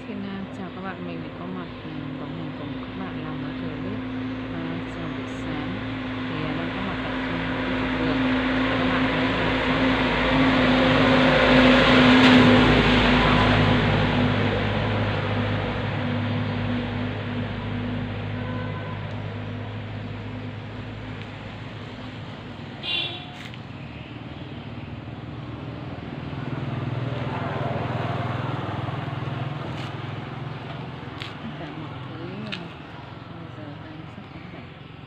Xin chào các bạn, mình lại có mặt đồng hành cùng các bạn làm nói clip chào buổi sáng. Thì đang có mặt tại trên một cái trục đường. Các bạn thấy cả một cái giờ đang sắp đến bảy.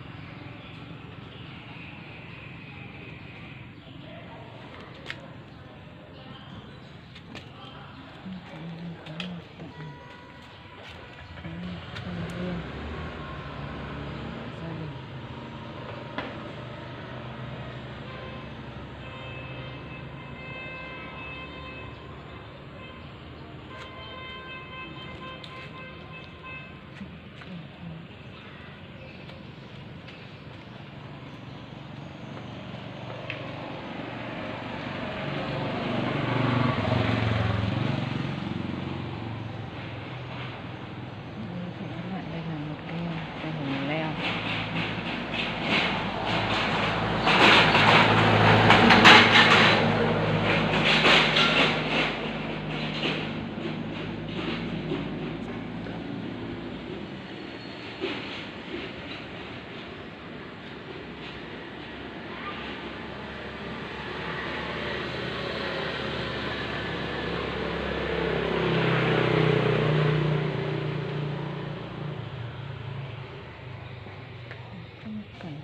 Đây là một cái hầm leo. Cảnh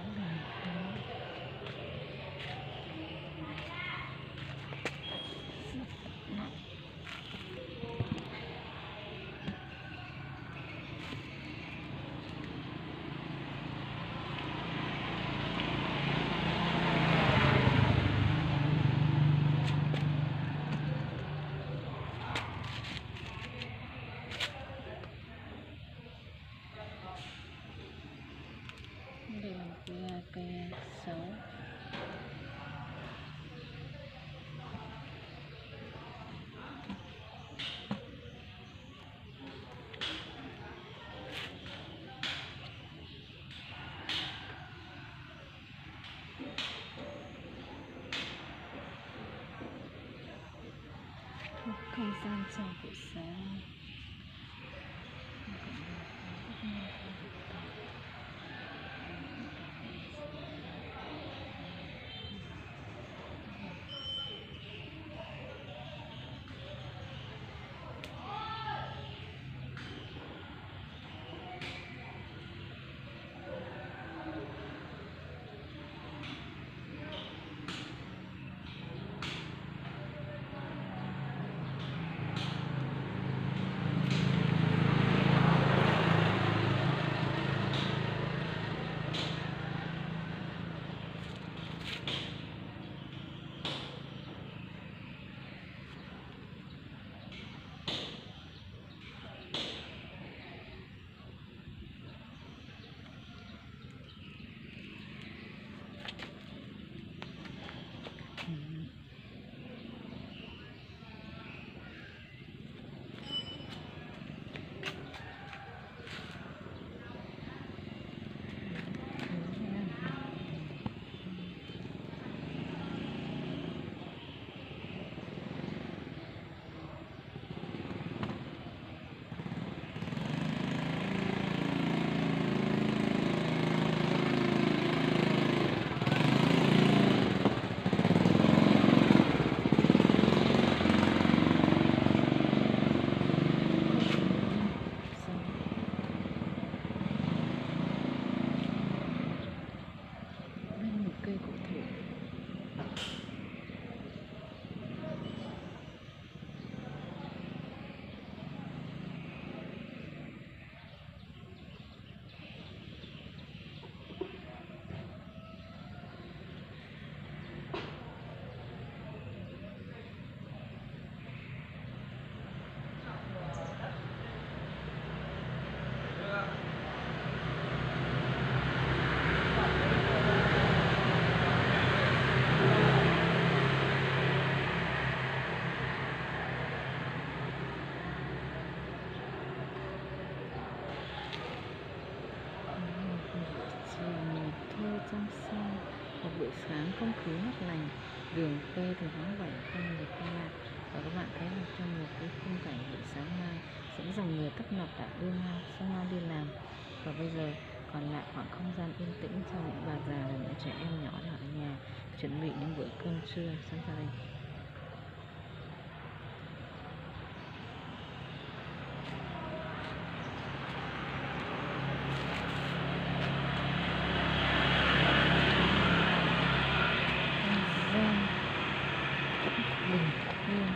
đây là một cây sấu. Không gian chào buổi sáng. không khí mát lành, đường quê thì vắng vẻ không người qua lại. Và các bạn thấy là trong một cái khung cảnh buổi sáng mai, những dòng người tấp nập đã đua nhau xông nhau đi làm, và bây giờ còn lại khoảng không gian yên tĩnh cho những bà già và những trẻ em nhỏ ở nhà chuẩn bị những bữa cơm trưa trong gia đình. Bình yên.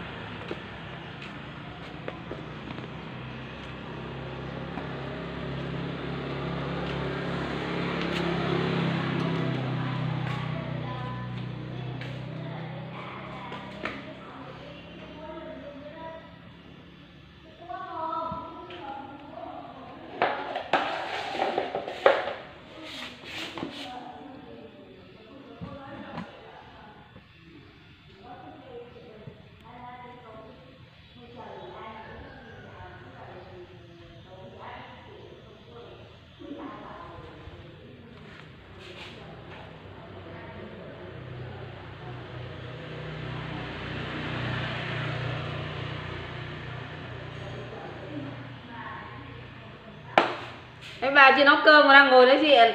Cái bà chị nấu cơm mà đang ngồi đấy chị.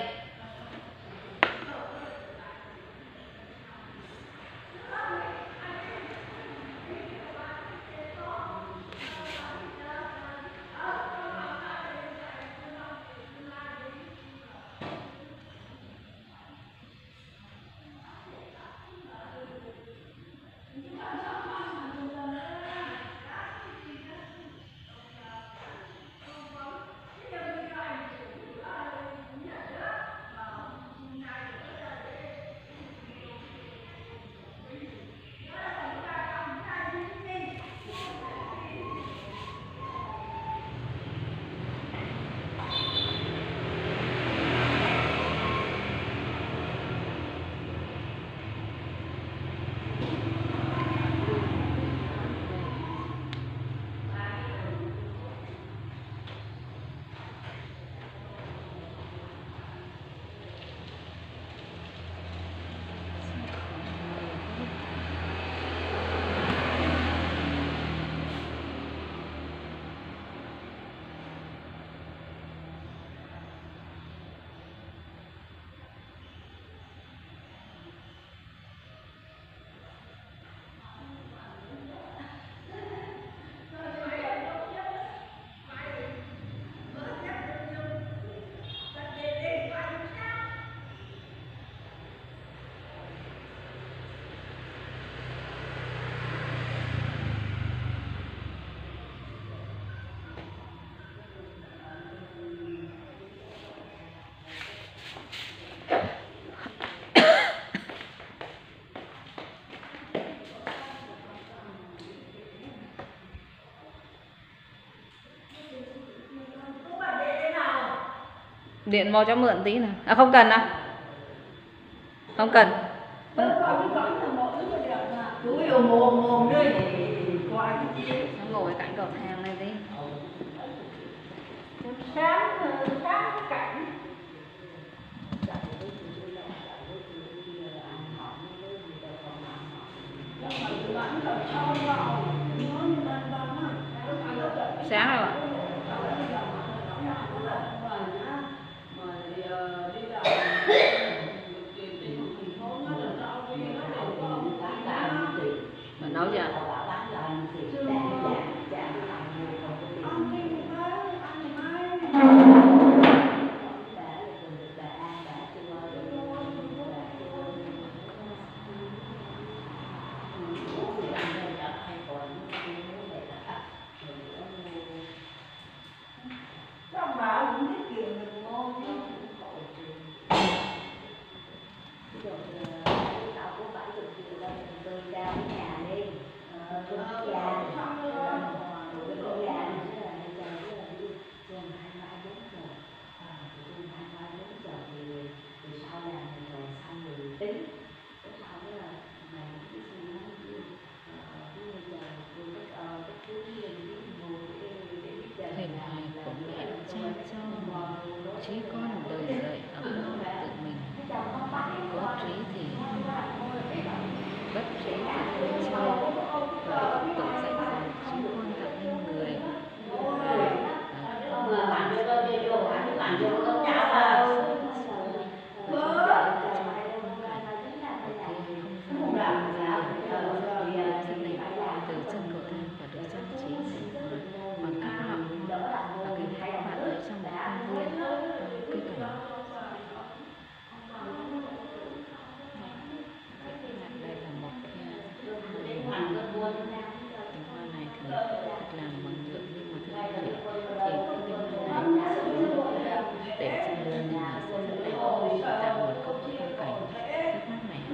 Điện vào cho mượn tí nào. À không cần à? Không cần. Nó ngồi cạnh cầu thang này đi. Sáng cảnh. Sáng rồi ạ. Bạn nấu chưa? Hình hài của mẹ cha cho chỉ con đời dậy ấm no tự mình. có trí thì bất trí thì không chơi, và tự dạy dỗ trí quan tạo nên người. Từ chân cầu thang và được trang trí bằng các loại và khi các bạn ở trong một công viên cây cảnh. Đây là một cành hoa này thì được làm bằng nhựa, nhưng mà thưa quý vị thì cái cành hoa này để trên đường nên là sẽ rất đẹp, tạo một không cảnh rất mát mẻ.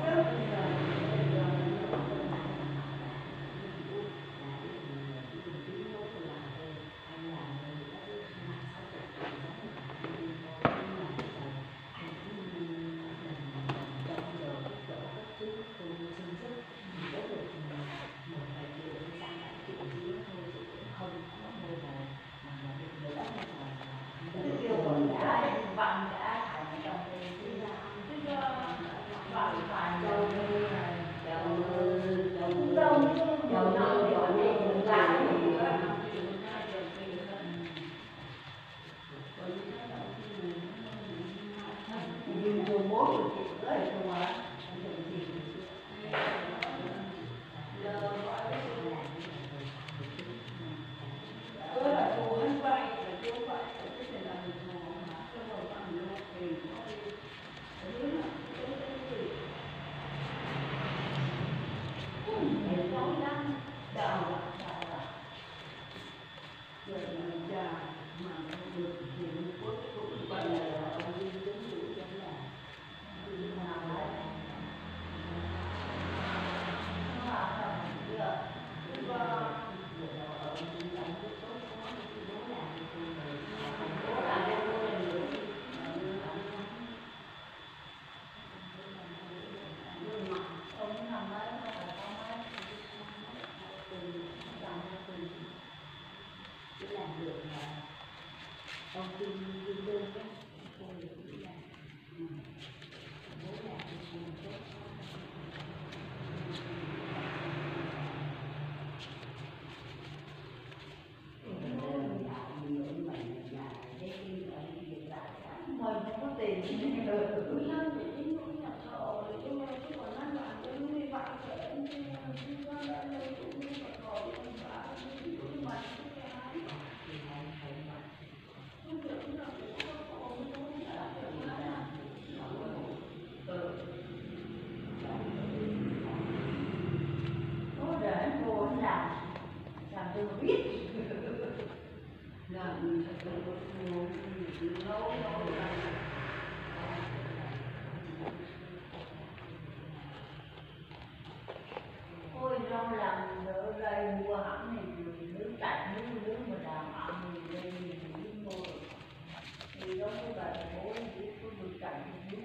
Ôi rau làm đỡ đây mua hẳn này nước chảy nước mà làm ăn thì đây mình mua thì đó có bà bố biết có được chảy nước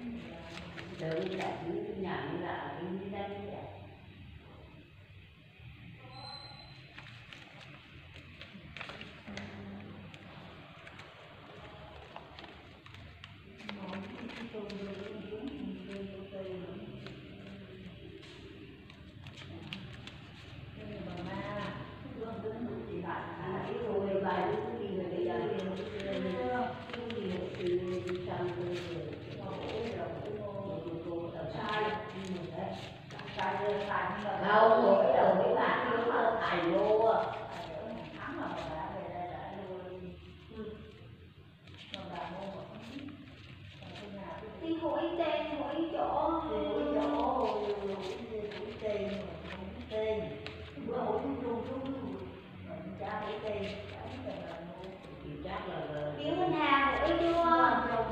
đỡ chảy nước nhà nó là đi đây vậy. Đâu mỗi đầu mấy bạn nó là tài lô à. Thắng là bà về đây đã luôn. Đi hỏi tên, hỏi chỗ. Hỏi tên, tên. Bữa hỏi chung cha hỏi tên. Chắc là Kiếm Ngân Hàng hỏi chưa?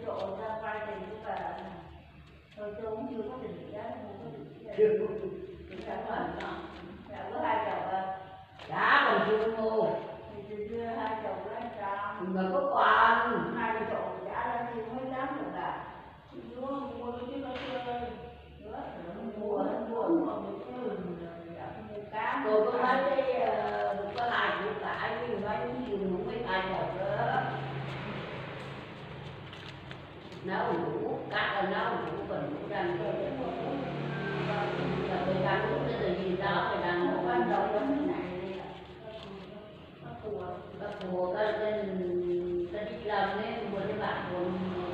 trộn ra vay thì các bạn tôi cũng chưa có định giá, không có định giá cũng đã phần đó, đã có 2 chồng à, đã còn chưa mua thì đưa 2 chồng lấy trăm, người có con 2 chồng trả ra thì mới dám được à, chú mua chứ nó chơi, nữa mua mà mình cứ mua cá, tôi có mấy cái có 2 củ cải với mấy cái gì cũng mấy ai rồi đó nấu đủ cá là nấu đủ còn đủ rang rồi rồi đang lúc cái gì đó thì đang một ban đầu giống như này đi ạ, các cô cái đi làm đấy vừa đi bạn vừa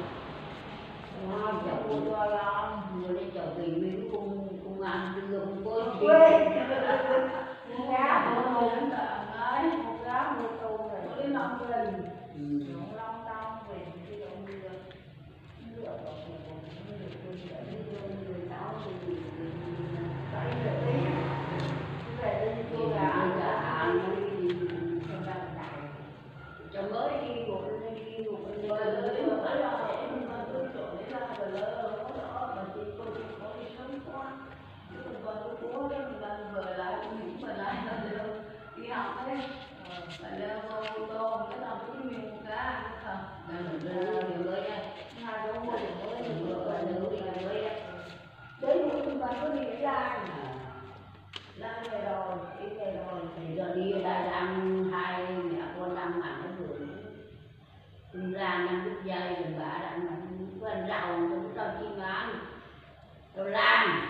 ngon chậu mua lo vừa đi chậu vì mấy công ăn đưa không có gì mua cá mua lớn tận ấy, mua cá mua tôm rồi mua đến 5 lần, nấu long tông về cái đồ mưa lựa vào một người cháu thì phải được tí về đi chua gà cho mới đi một rồi lấy một cái lo để mình có tôi chỗ để ra rồi lỡ có đó mà chị cô đi có đi sớm quá chứ còn con tôi cố đó mình đang về lại những mình lại là đi học đấy mà leo vô tô cái làm cái miếng cá không hai đứa mua được mới đấy một chúng ta có đi cái lan về rồi đi về rồi thì giờ đi ở đây đang 2 mẹ con đang ăn cái vườn ra năm đứt dây rồi bà đang quen rau cũng rau chim ăn rau lan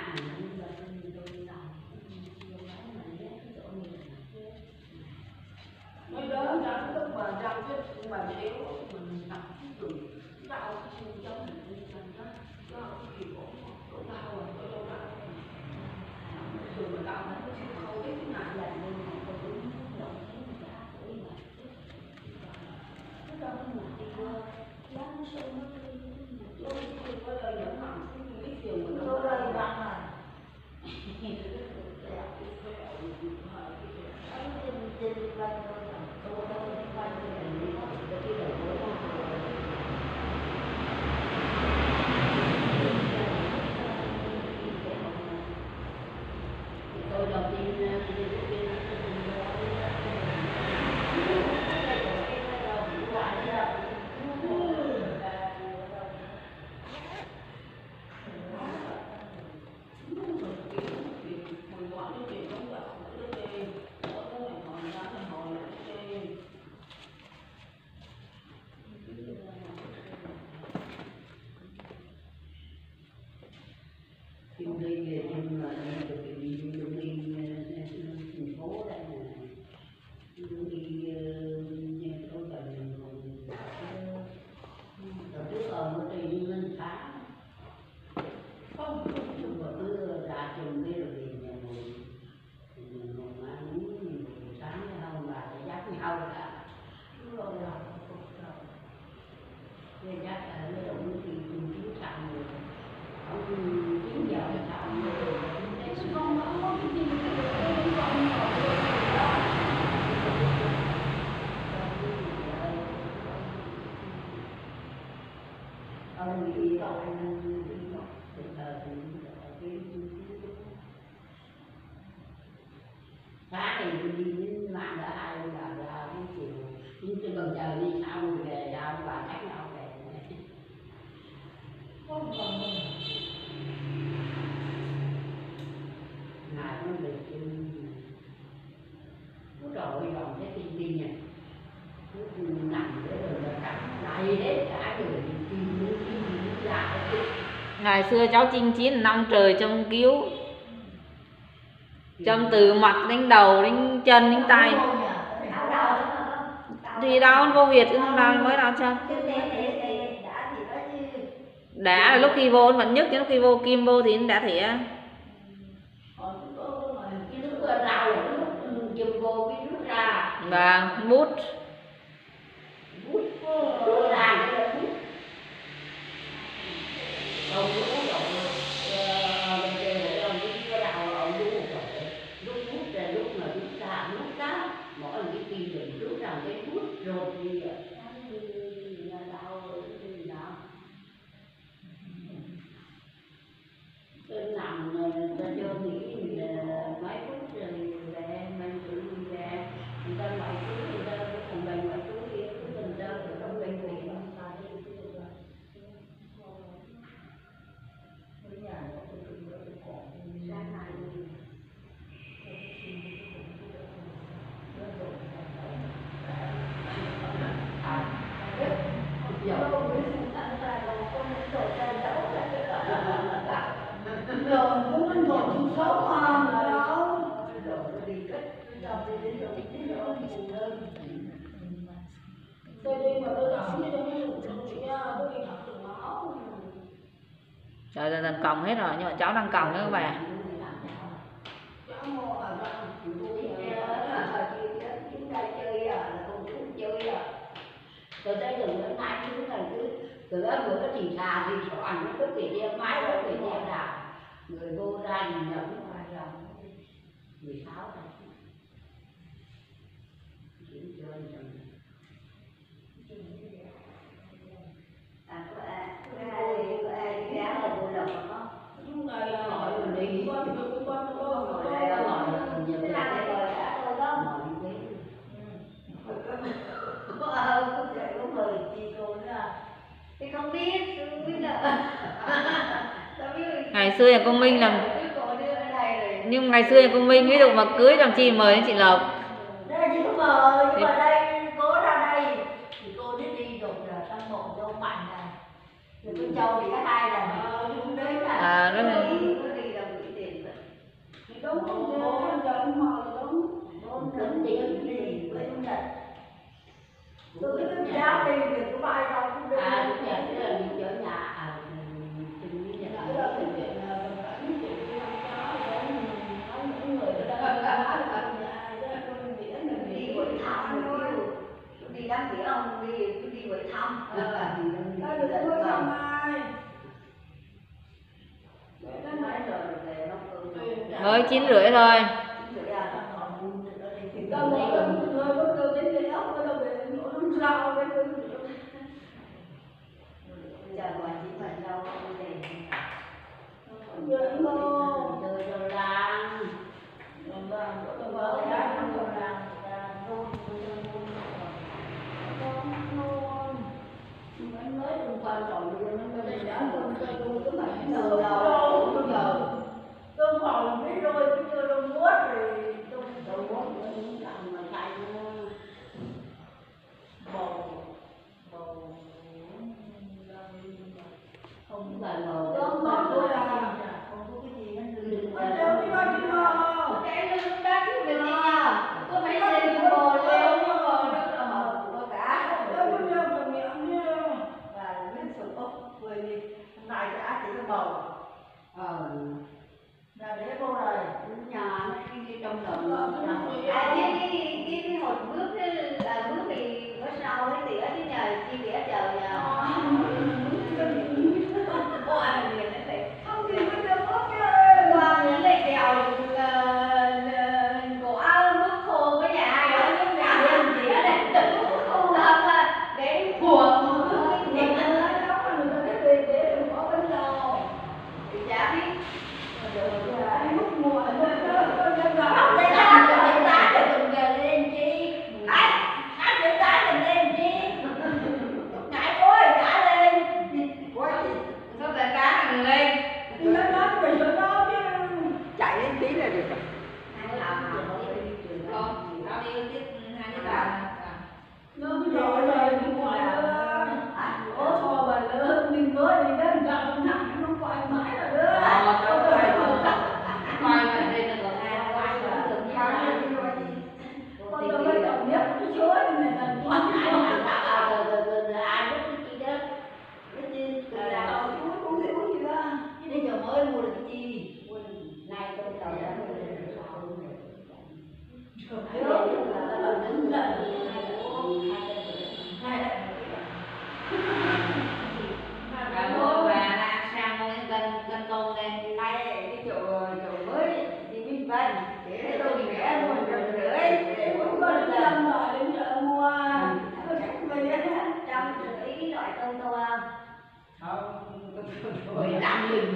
mấy đứa đang tức mà rau chứ mà nếu mình tập cái từ rau cái xương giống mình đi ăn đó nó cái kiểu của rau rồi của rau rau từ mà rau nó cái khâu cái này là nên mà có đúng rau cái giá của mà nó rau nó một tí giá nó sâu nó có lời dẫn hẳn cái kiểu mà nó lời răng này tôi đầu tiên đi về nhưng mà đi thành phố đây này đi tôi cần rồi trước ông có đi lên tháng không mà cứ ra trường đi rồi về nhà ngồi mà ăn uống sáng không bà sẽ dắt nhau cả rồi là nên dắt ở cái động thì chiếu sẵn rồi ông 9 giờ sẵn rồi không có cái gì không ông đi sáng thì đi đến mạng đã 2 giờ ra đến chiều nhưng trên bầu trời đi sao về ra bà cách nhau về không còn ngài nó được nó rồi dọn cái tin đi nha nằm để rồi là cắm lại hết cả người tin lại Ngày xưa cháu chinh chiến 5 trời trong cứu, trong từ mặt đến đầu đến chân đến tay. Thì đâu vô Việt cũng đang mới đào chân. Đã là lúc khi vô vẫn nhức, chứ lúc khi vô kim vô thì đã thỉa. cái nước rau là lúc chùm vô cái nước ra Và mút. bút ra cái là bút ông bút rồi bây giờ ông cái rau ông đu rồi lúc bút ra lúc mà rút ra lúc đó mỗi cái kim rồi rút ra cái bút rồi thì đau rồi gì đó Trời ơi, dần còng hết rồi, nhưng mà cháu đang còng nữa các bà. Tôi thấy đừng nói ngay chứ là cứ từ đó bữa thì thà thì soạn nó cứ kể đeo mái nó kể đeo nào người vô ra nhìn nhầm ngoài lòng 16 này chuyển chơi rồi có ai giá là vô lòng không? Chúng ta hỏi mình đi hỏi là nhìn là cái rồi đã thôi đó hỏi đi có trời có mời chị cô nữa thì không biết là Ngày xưa nhà cô Minh làm, nhưng ngày xưa nhà cô Minh ví dụ mà cưới làm chi mời đến chị Lộc. Đây chị có mời, nhưng mà đây cô ra đây thì cô đi rồi tăng bộ cho ông Mạnh này, rồi con Châu thì có 2 lần cũng đến là À đó là đi đâu gửi tiền vậy thì đúng không con chờ ông mời đúng con tính tiền đi với ông Nhật tôi cứ giáo đi thì có ai đâu cũng đi đúng rồi tức là mình chở nhà tình với Nhật đó là chuyện đi hội thăm thôi đi đám nghĩa ông đi hội thăm được thăm ai mới 9:30 thôi. tôi còn biết rồi bây giờ tôi muốt rồi tôi muốt cũng làm mà thay bầu không phải ngồi không có tôi là không có cái gì hết đừng có đeo đi ba đi mà cái lưng đá chứ mình đi nha có phải lên bò leo có cả đâu có đeo mà miệng nha và biết sụp ốc vừa đi hôm nay đã chỉ có bầu là để vô rồi nhà đi trong động cái một bước bước thì bữa sau ấy tỉa chứ nhờ chi tỉa chờ nhờ cô ăn liền đấy phải không thì bây giờ có qua miếng này kèo cổ áo nước khô với nhà ai đó nhưng nhà liền tỉa này nước khô không là để buồn chả biết chạy lên tí là được rồi. Nó cứ rồi đi ngoài nữa. Ủa thôi bà nữa, mình mới đi đến gần thẳng nó quay mãi rồi nữa. Coi mà đây là có hai Con tôi mới còn biết cái chuối này là quay bây giờ mới mua được chi nay tôi đầu đã mua được mua và sang mua cân tôm đây. Đây cái chỗ mới đi Vinh Vân để tôi vẽ luôn rồi để cũng có được lâm rồi đến chợ mua tôi chắc về trong cái loại tôm tô không 15.000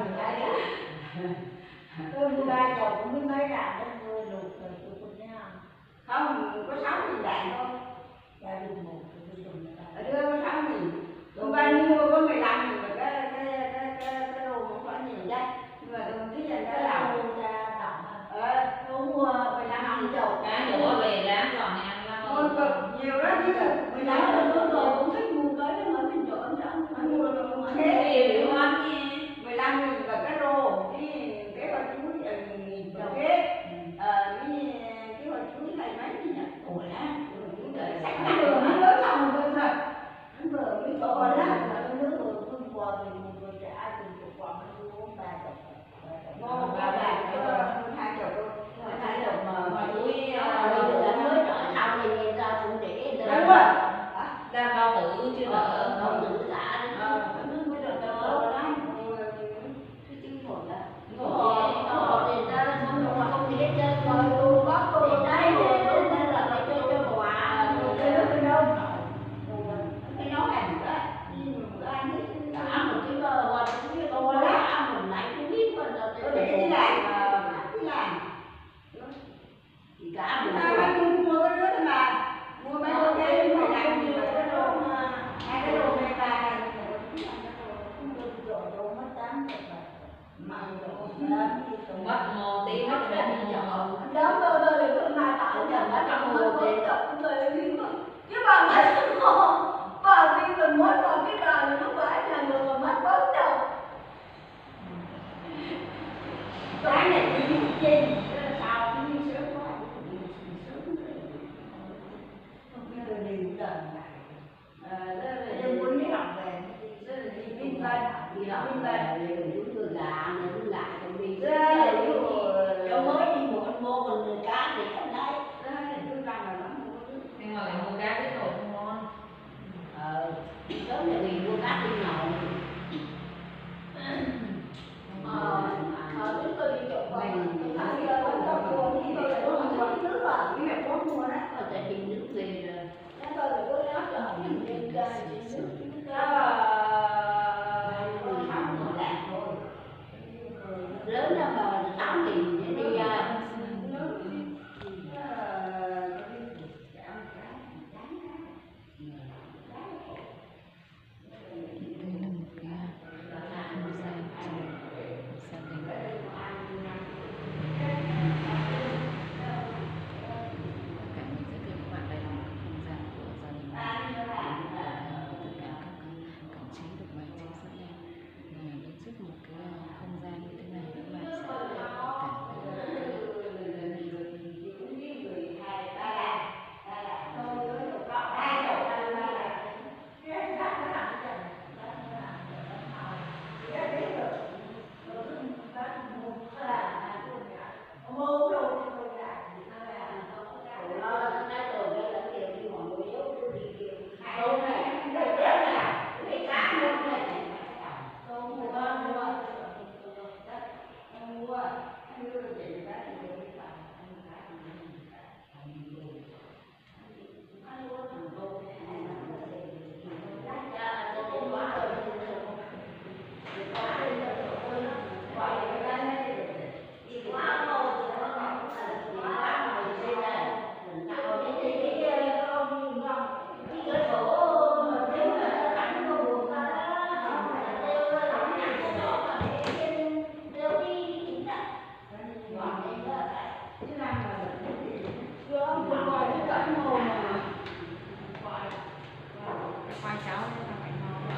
tôi mua 3 chục cũng biết mấy đàn đó tôi luộc rồi tôi cũng thấy không có 6.000 đàn thôi gia đình một tôi dùng ở đưa có 6.000 tôi bao nhiêu mua có 15.000 mà cái đồ cũng có nhiều đấy nhưng mà tôi thấy là cái làm tôi mua 15.000 chục Cá đũa về rán giòn này ăn ngon. thôi cực nhiều đó chứ 15 là tôi rồi cũng thích mua cái đó mà mình chọn chẳng phải mua rồi cũng Cái thế gì ngon nha. 15.000 là cái rô cái bao chuối 1.000 một kết tử chứ là không tử giả đấy. Nó mới được đâu đó. Chứ chứ một là họ thì ra không biết chơi rồi tôi bắt tôi đây nên là phải chơi quả Cái đâu? cái nấu hành đó cả một cái bờ cũng biết đâu cả một nãy cũng biết mà Tôi để đi làm thì cả một Sao mua cái đứa thôi mà. Mua mấy đôi giấy mà làm nhiều cái đồ mà hai cái đồ này bà đồ mất tám mà mất một tí mất ra đi chợ đó tôi là cứ mai tạo giờ đã trong mất tiền tôi đi chứ bà mất bà đi mình mất còn cái đời lúc phải là người mà mất bớt đâu cái này thì gì sao cũng như sớm quá tôi đi lần muốn đi học về đi Vinh Vân đi học về chúng tôi gà cũng đi cháu mới đi một mô còn cá thì ở đây tôi rằng là lắm Nhưng mà lại mua cá cái đồ không ngon. sớm là vì mua cá đi ngầu chúng tôi đi chợ nước là cái mẹ có mua đấy tại vì nước về rồi tôi là có nhớ chợ mình lớn ra mà 8 nghìn để đi Đây là một cái không gian trong gia đình. Cả mình giới thiệu các bạn đây là một cái không gian của gia đình. Tất cả các cảnh trí được bày trên sẵn đây. Đứng trước một cái không gian như thế này các bạn sẽ cảm thấy khoai cháu nó phải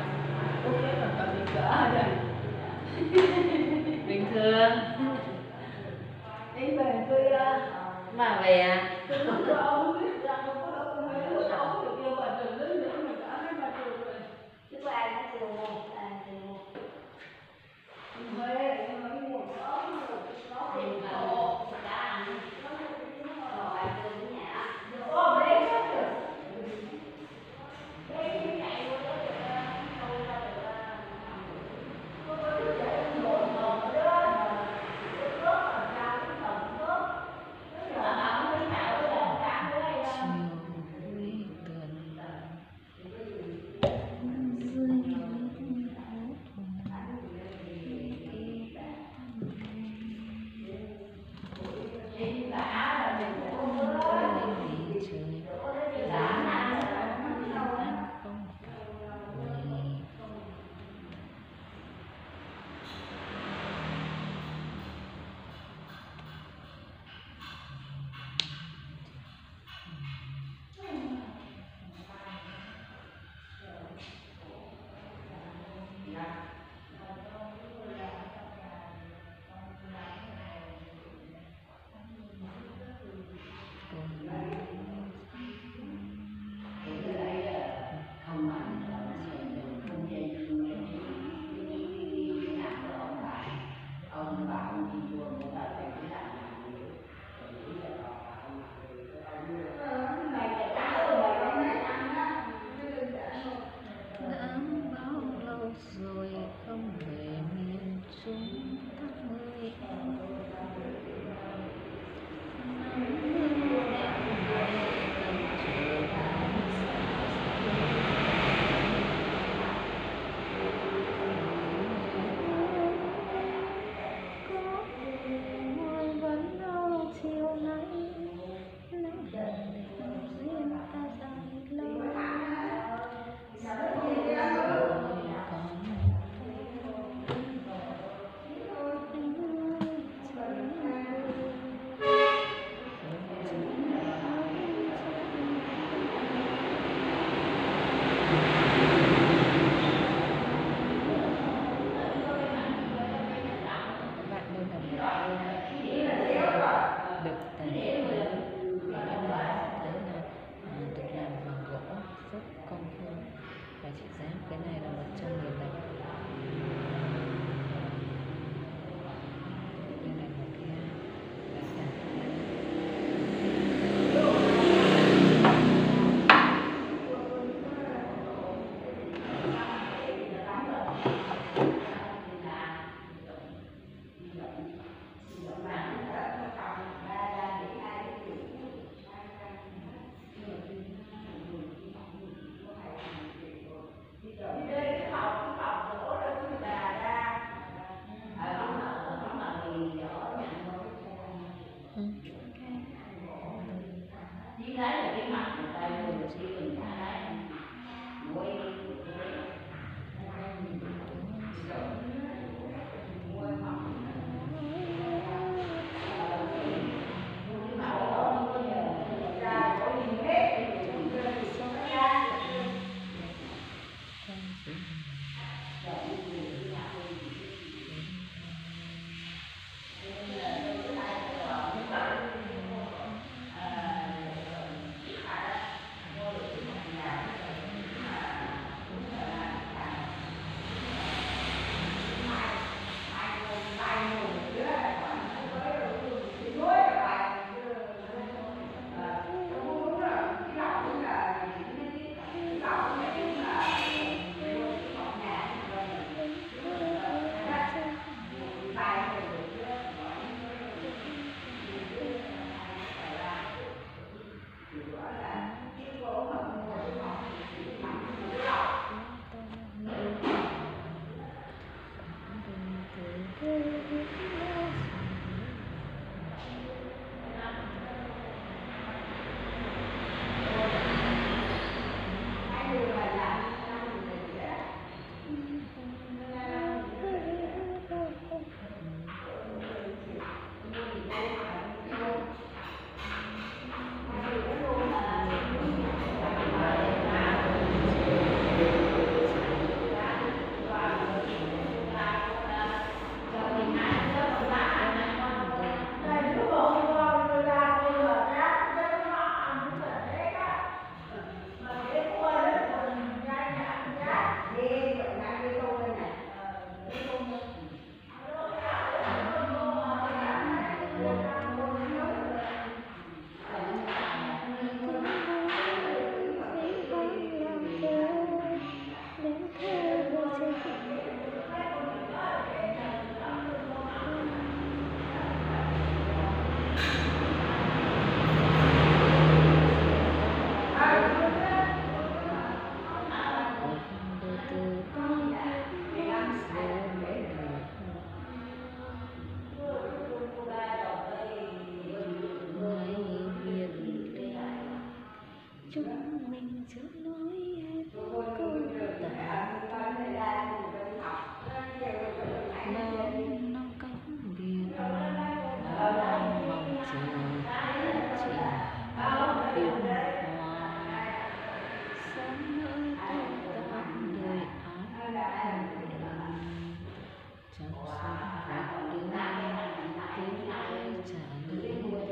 ngon. Bình thường đi về tôi mà về à? Cái đấy là cái mặt người ta vừa chỉ cần ta đấy mỗi chúng mình chưa nói hết câu tả bao năm cánh biển bao mong chờ chỉ là phiêu hoa sớm nỡ tôi tạm đời ái trong sông rạch đưa tiếng ai trả lời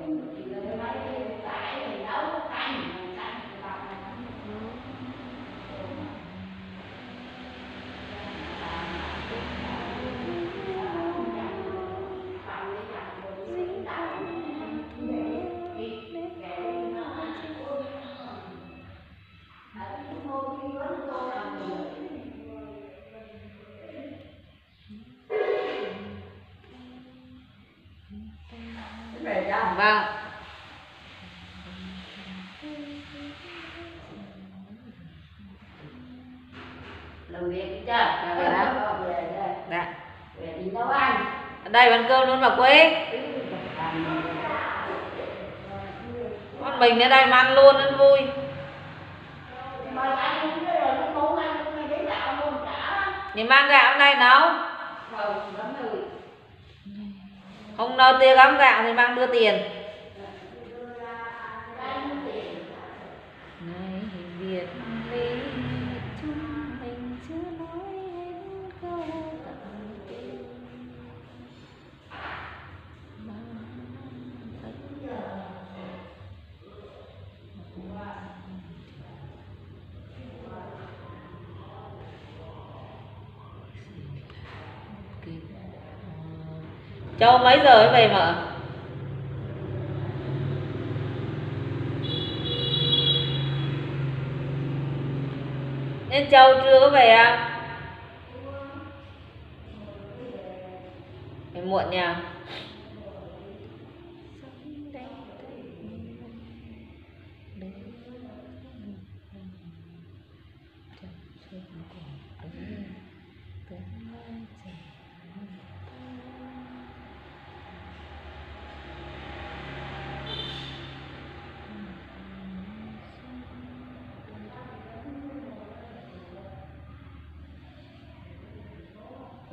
vâng. Làm việc chưa? Làm việc đó. Dạ. Về đi nấu ăn. Ở đây ăn cơm luôn bà Quế. Con mình ở đây mà ăn luôn ăn vui. Thì mang gạo ở đây nấu. Không nấu tiêu gắm gạo thì mang đưa tiền. Này Việt Ly chúng mình chưa nói hết câu tạm biệt. Châu mấy giờ mới về mở? Nên Châu chưa có về à? Về muộn nhỉ?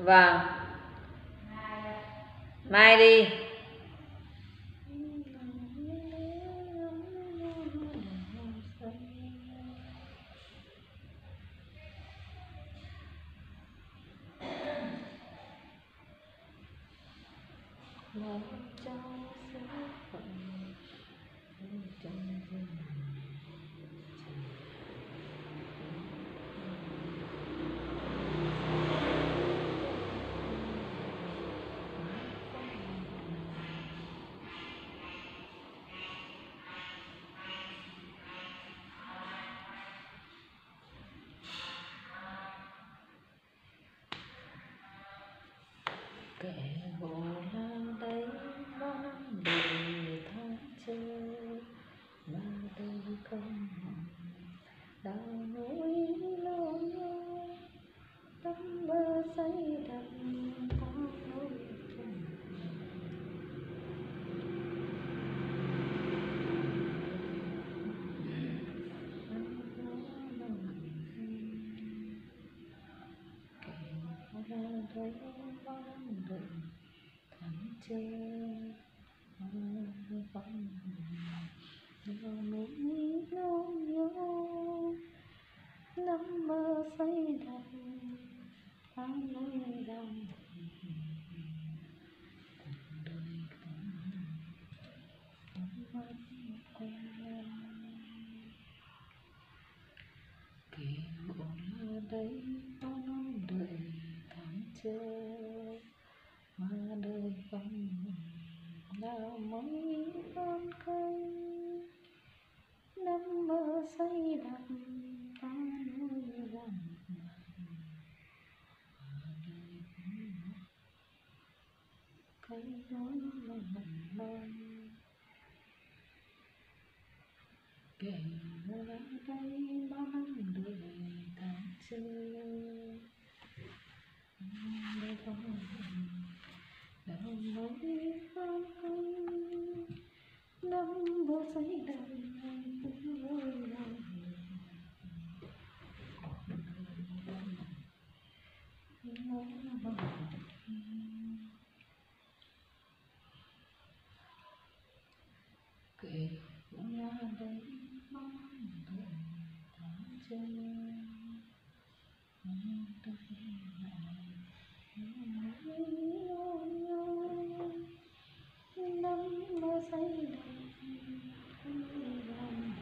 Vâng. Mai đi. Kẻ hồ lan đấy vang đời tháng chơi mà đời không đau nỗi lo nhớ tấm mơ say đắm ta nỗi thương. Kẻ hồ lan đấy vang đời tháng chơi mà đời không đau nỗi lo nhớ nắm mơ say đắm ta nỗi đau. Kẻ hồ là đấy mong đợi tháng chờ mà đời không nào mấy con cây nắm mơ say đắm ta nuôi lòng cây nối lòng mong. Kẻ hồ là đây mong đợi tháng chờ đời không đau nỗi con cây nắm mơ say đắm nuôi lòng. Kẻ hồ là đây mong đợi tháng chờ nắm mơ say đắm lòng.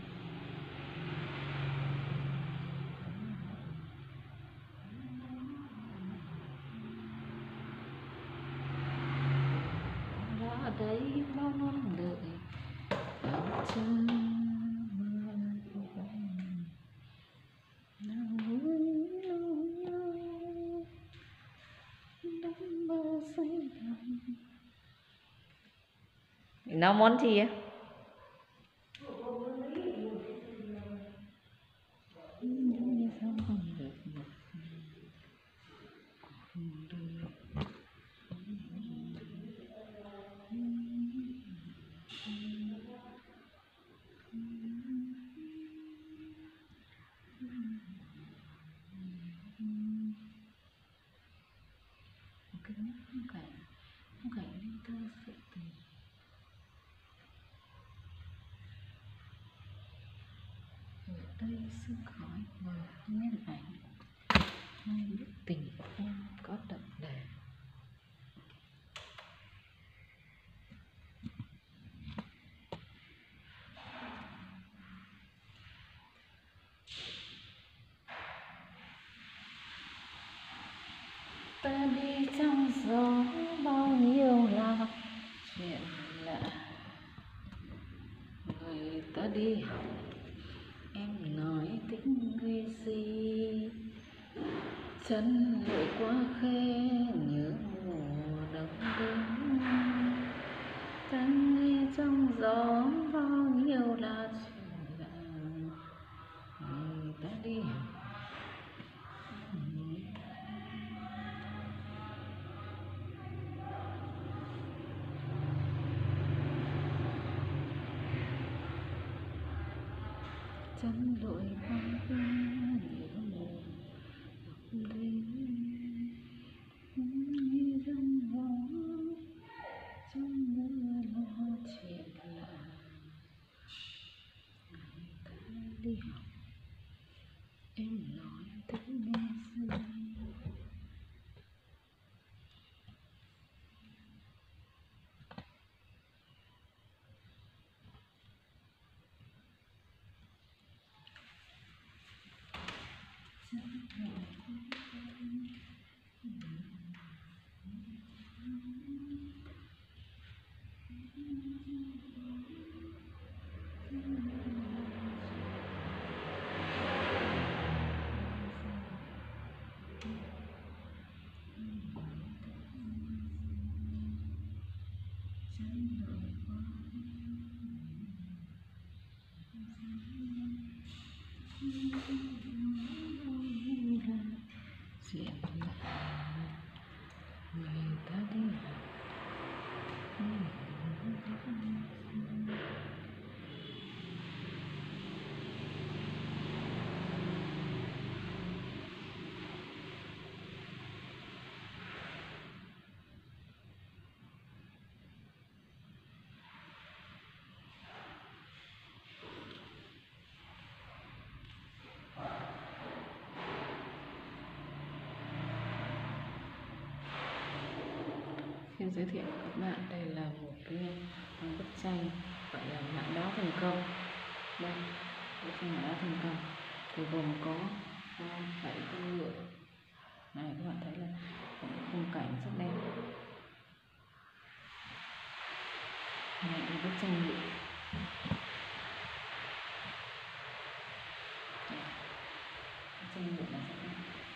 Đã đấy mong đợi tháng chờ mà không nào nuối lo nhớ nắm mơ say đắm. Nấu món gì á? Không phải nên thơ sự tình. Ở đây sương khói mờ nguyên ảnh hai bức tình em có đậm đà. Ta đi trong gió bao nhiêu là chuyện lạ, người ta đi em nói tính người gì, chân lội qua khe nhớ mùa đông đến. Ta nghe trong gió bao nhiêu là chuyện lạ, người ta đi chân lội qua khe nhớ mùa đông đến. đi học em nói thích nghe xưa. Chuyện người ta đi học. Xin giới thiệu các bạn, đây là một cái bức tranh gọi là Mạn Đá Thành Công. Đây, bức tranh Mạn Đá Thành Công thì gồm có 7 con ngựa. Này các bạn thấy là khung cảnh rất đẹp. Này là bức tranh ngựa. Bức tranh ngựa là rất đẹp.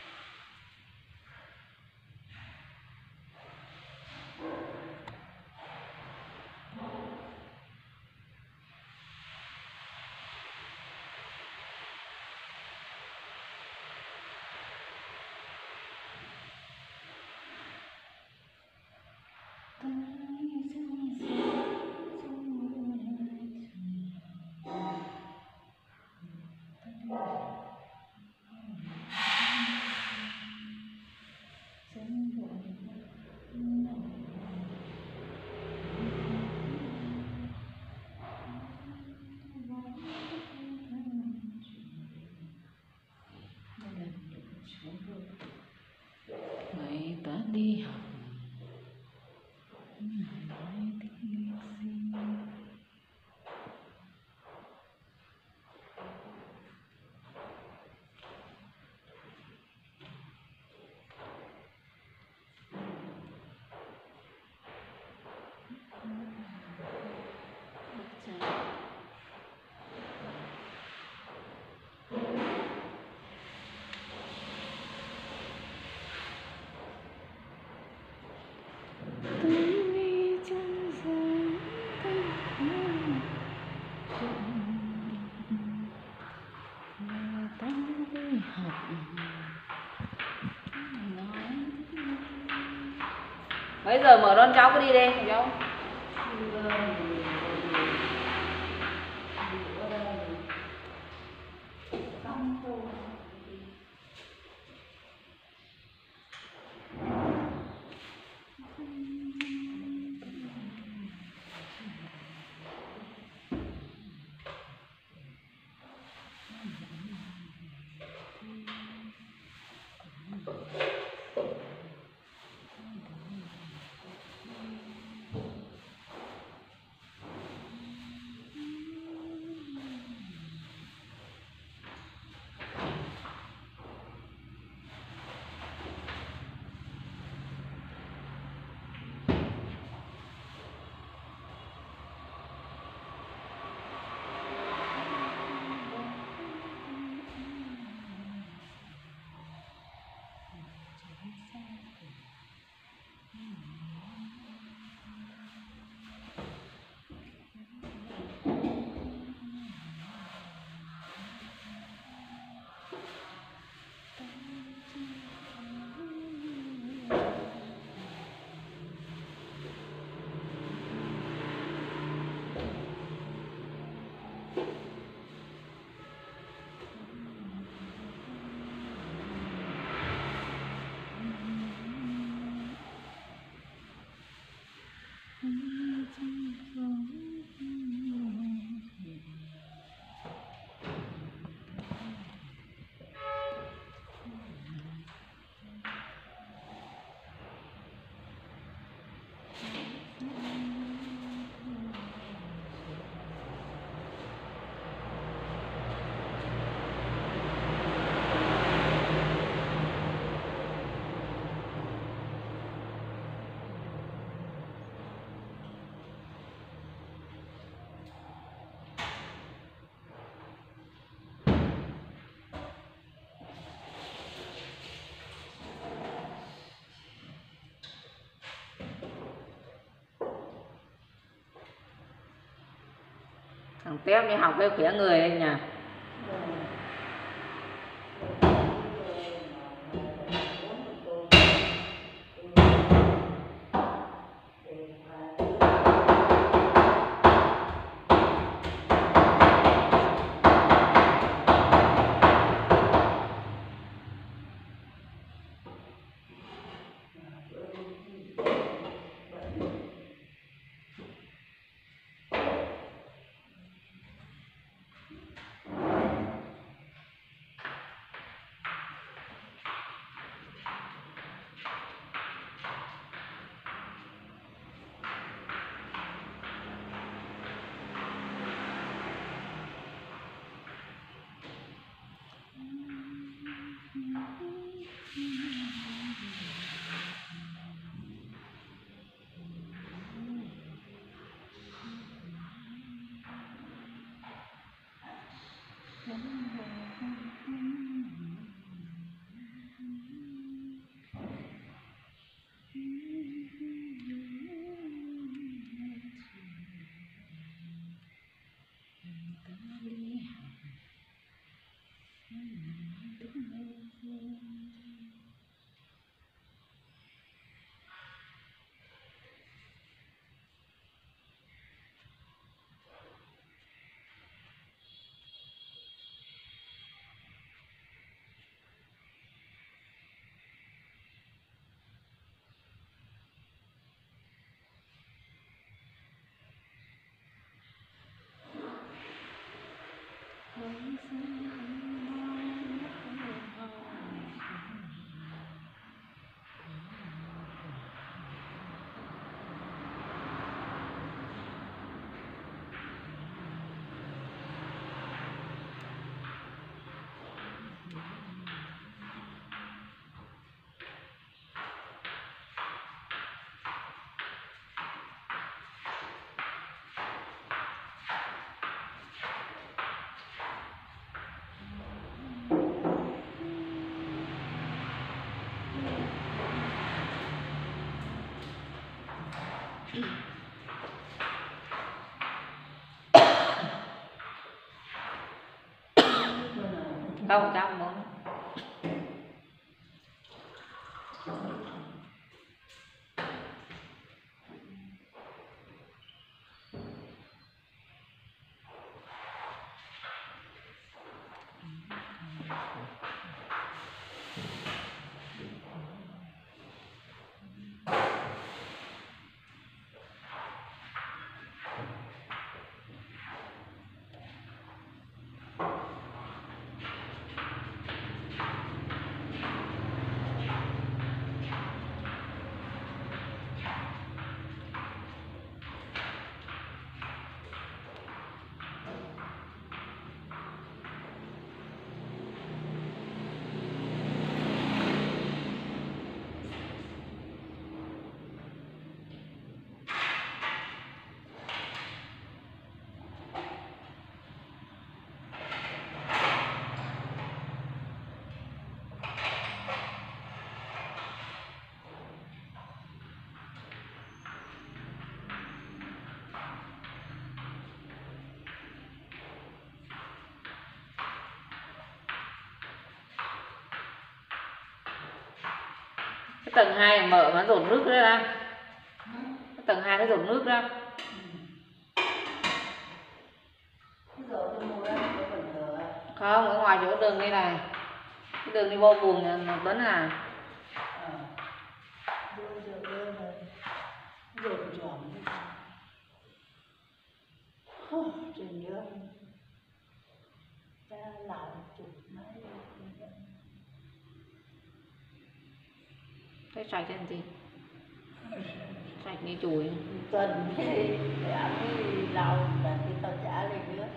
Người ta đi học. Bây giờ mở đón cháu cứ đi đi cháu. Học tiếp đi, học cái khỏe người lên nhỉ. Không, cháu không muốn. Cái tầng 2 mở mà dồn nước ra. Cái tầng 2 nó dồn nước ra. Không, ở ngoài chỗ đường đây này. Cái đường đi vô buồng Tuấn à. Trên nữa cha lại chụp máy Thế sạch trên gì? Sạch như chùi. tuần thì ăn lau là cái tao trả lên nữa.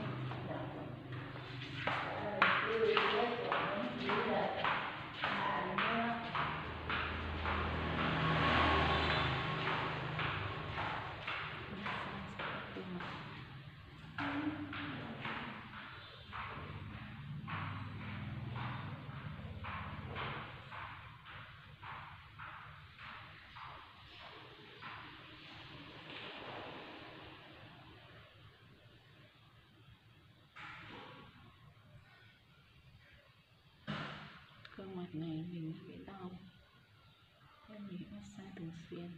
nhạc này mình biết đau, nên mình massage thường xuyên.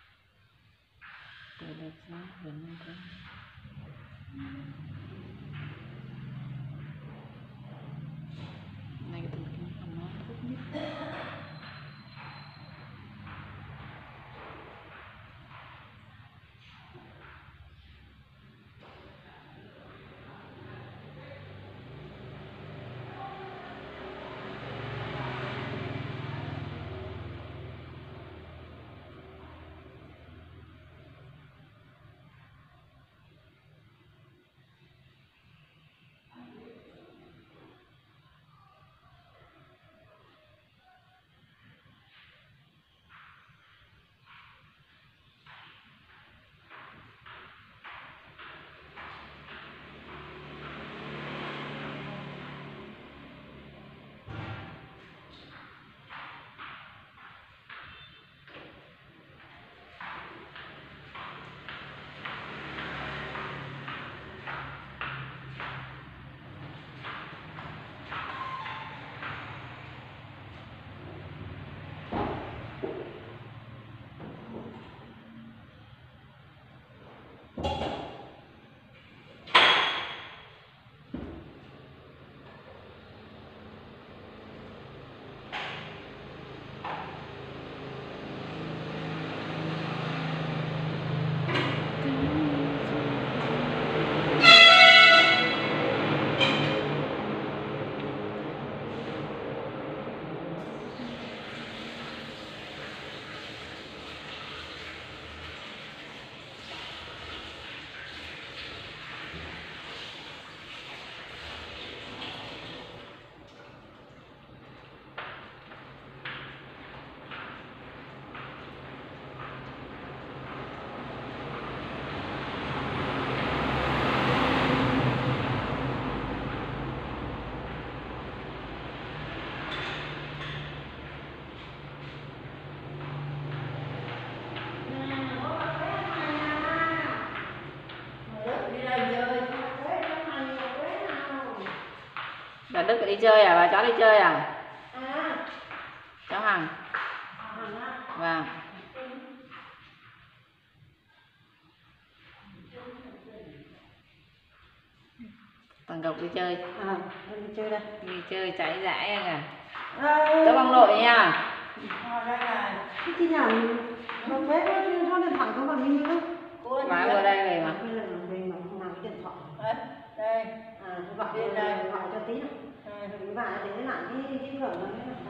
Từ đợt ra vừa nâng ra. Này cái thần kinh của nó tốt nhất. Bà Đức đi chơi à? Bà cháu đi chơi à? Cháu Hằng. Vâng. Thằng Gộc đi chơi. Đi chơi đây. Đi chơi chạy giải à? Cháu bằng nội nha. Đây này. Cái nhà nó bé nó lên thẳng không còn đi nữa. Má vừa đây về mà. Đây là mình mà không làm cái điện thoại. Đây. Gọi Bên đây. gọi cho tí nữa. Và để lại cái cửa nó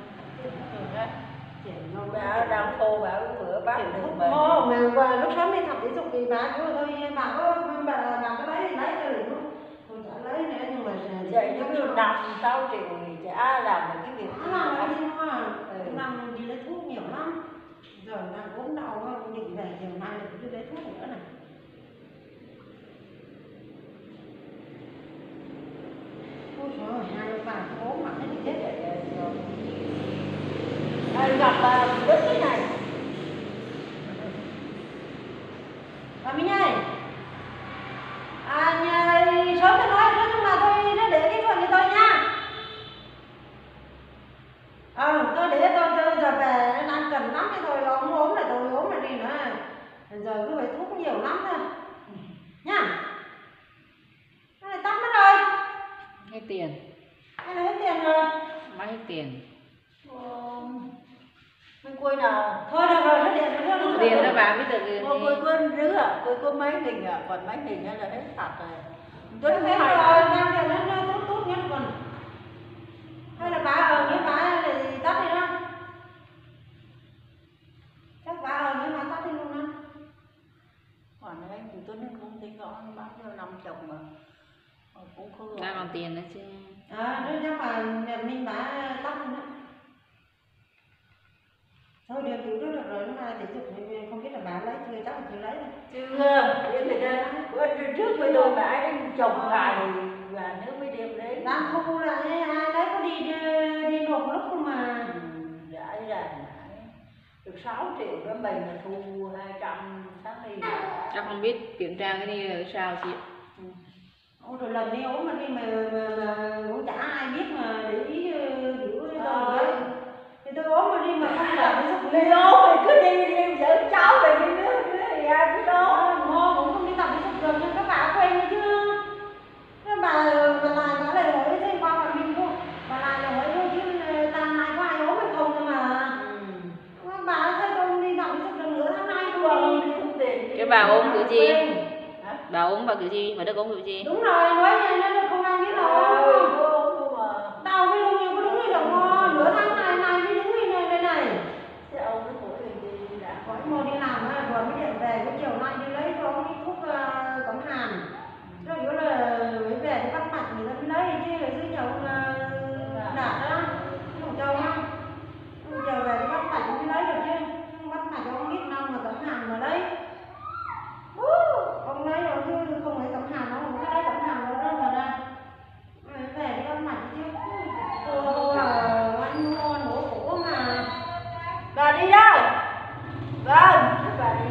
Bà đang khô bà bữa bác được mà. mà lúc sáng đi tập thể dục thì bà cứ thôi bà có lấy cho được không? Tôi chả lấy nữa nhưng mà Vậy chứ 5-6 triệu thì chả làm được cái việc gì. nó làm cái gì mà làm đi lấy thuốc nhiều lắm. Giờ đang ốm đau định về chiều nay lại cứ lấy thuốc nữa này. Ôi trời ơi, hai bà ốm mà thấy chết vậy. Gặp bà Đức thế này. Bà Minh ơi, sớm tôi nói nữa nhưng mà tôi để cái phần cho tôi nha. Tôi để tôi giờ về nó đang cần lắm cái thôi, ông ốm là tôi ốm là đi nữa. Giờ cứ phải thuốc nhiều lắm thôi. Nha. Cái này tắt mất rồi. Hết tiền. Cái này hết tiền rồi. Má hết tiền. Mình quên nào. Thôi được rồi, hết tiền rồi. Tiền đó bà biết được gì. Quên rứa à, quên có mấy nghìn à, còn mấy nghìn là hết sạch rồi. Tôi thấy rồi, đang tiền nó tốt nhất còn. Hay là bà nếu bà thì tắt đi đó. Chắc bà nếu bà tắt đi luôn đó. Còn anh thì tôi nên cũng tính rõ bán cho 50 mà. Cũng không Ra còn tiền nữa chứ. Nếu chắc mà mình bà tắt luôn đó. Thôi điều cứu đó được rồi, nhưng mà thể dục không biết là bà lấy chưa, chắc là chưa lấy đâu. Chưa, đến người ta bữa trước với tôi bà ấy chồng gà và nếu mới đem đến. Đang thu là ai đấy có đi nộp lúc không mà. Đã là được 6 triệu đó mình là thu 260 000. Chắc không biết kiểm tra cái đi là sao chị. Ôi rồi lần đi ốm mà đi mà cũng chả ai biết mà để ý hiểu cái rồi đấy. sức Đi ô mày cứ đi dẫn cháu mày đi nữa thì ai cứ đó. Ngô cũng không đi tập thể dục được nhưng các bà quên đấy chứ. Thế bà lại lại hỏi thế qua bà mình cô bà lại hỏi thôi chứ ta này có ai ốm hay không cơ mà. Bà sao tôi đi tập thể dục được nữa tháng nay tôi đi. Cái bà ốm kiểu gì? Hả? Bà ốm bà kiểu gì? Bà Đức ốm kiểu gì? Đúng rồi, nói nên không ai biết đâu. Tao mới luôn có đứng đi được ngon, nửa tháng này mới đứng đi đây này. Thế ông cái tuổi mình đi làm. Hỏi mô đi làm vừa mới điện về, cái chiều nay đi lấy cho cái thuốc cấm hàn. Rồi yếu là mới về thì bắt mặt người ta mới lấy chứ, ở dưới nhà ông Đạt đó, ông Châu á. Ông chiều về thì bắt mặt mới lấy được chứ. Bắt mặt cho ông biết năm mà cấm hàn mà lấy. Ông lấy rồi chứ không lấy cấm hàn đâu, ông cứ lấy cấm hàn rồi đó mà ra. Mới về thì bắt mặt chứ. Anh mua nổ cũ mà. Bà đi đâu? Vâng, bà đi.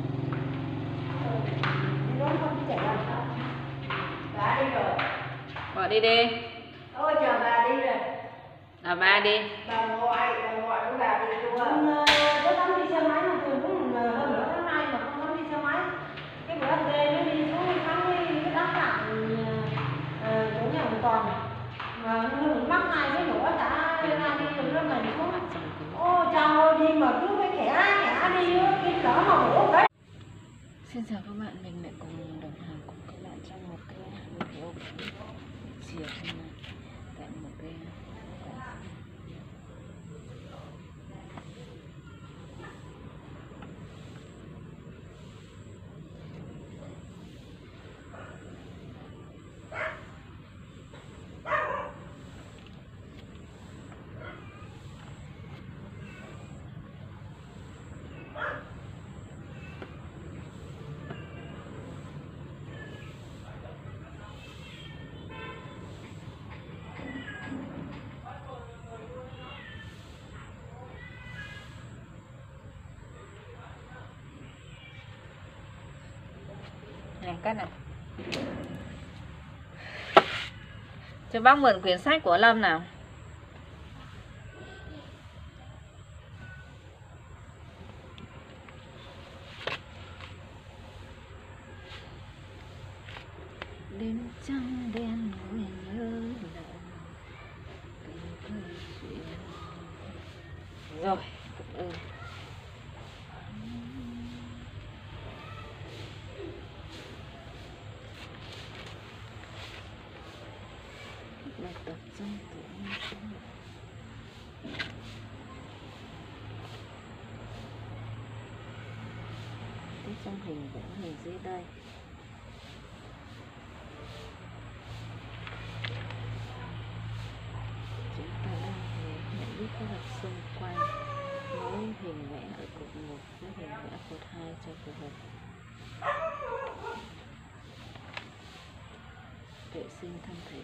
Nó không chạy làm sao. Bà đi rồi. Bỏ đi đi. Ôi chờ bà đi rồi. À ba đi. Bà ngoại với bà đi luôn à. Cái tấm đi xe máy mà thường cũng hơn nửa tháng nay mà không dám đi xe máy. Cái bữa anh Tê nó đi xuống thắng cái đám tặng chỗ nhà ông Toàn. Mà nó mắc hai cái nữa cả hai đi rồi nó mình xuống. Ô chào ơi đi mà cứ cái khẽ đi cái lỡ mà ngủ đấy. Xin chào các bạn, mình lại cùng đồng hành cùng các bạn trong một cái video chiều hôm nay tại một cái này cắt này. Cho bác mượn quyển sách của Lâm nào. Đêm trăng đen ngồi nhớ lại câu chuyện. Rồi, cảm ơn. Là tập trong tuổi cái trong hình vẽ hình dưới đây. Chúng ta đang nhận biết các vật xung quanh, nối hình vẽ ở cột 1 với hình vẽ cột 2 cho phù hợp. Vệ sinh thân thể.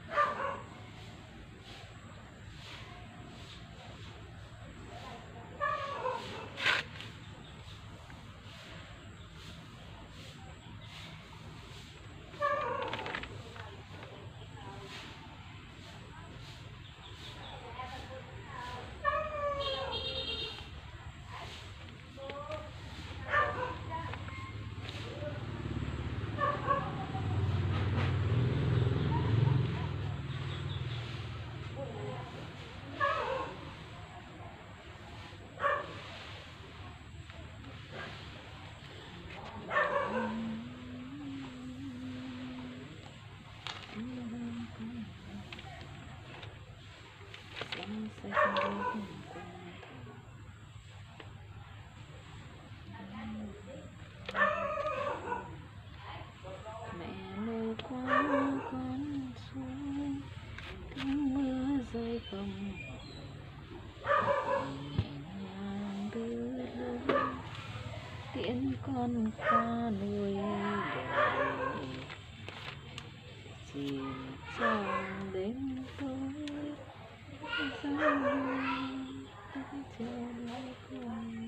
Mẹ lôi qua con suối, tiếng mưa rơi không nhẹ nhàng đưa lối tiễn con qua núi đồi, chìm trong đêm tối dòng tắt trên cùng.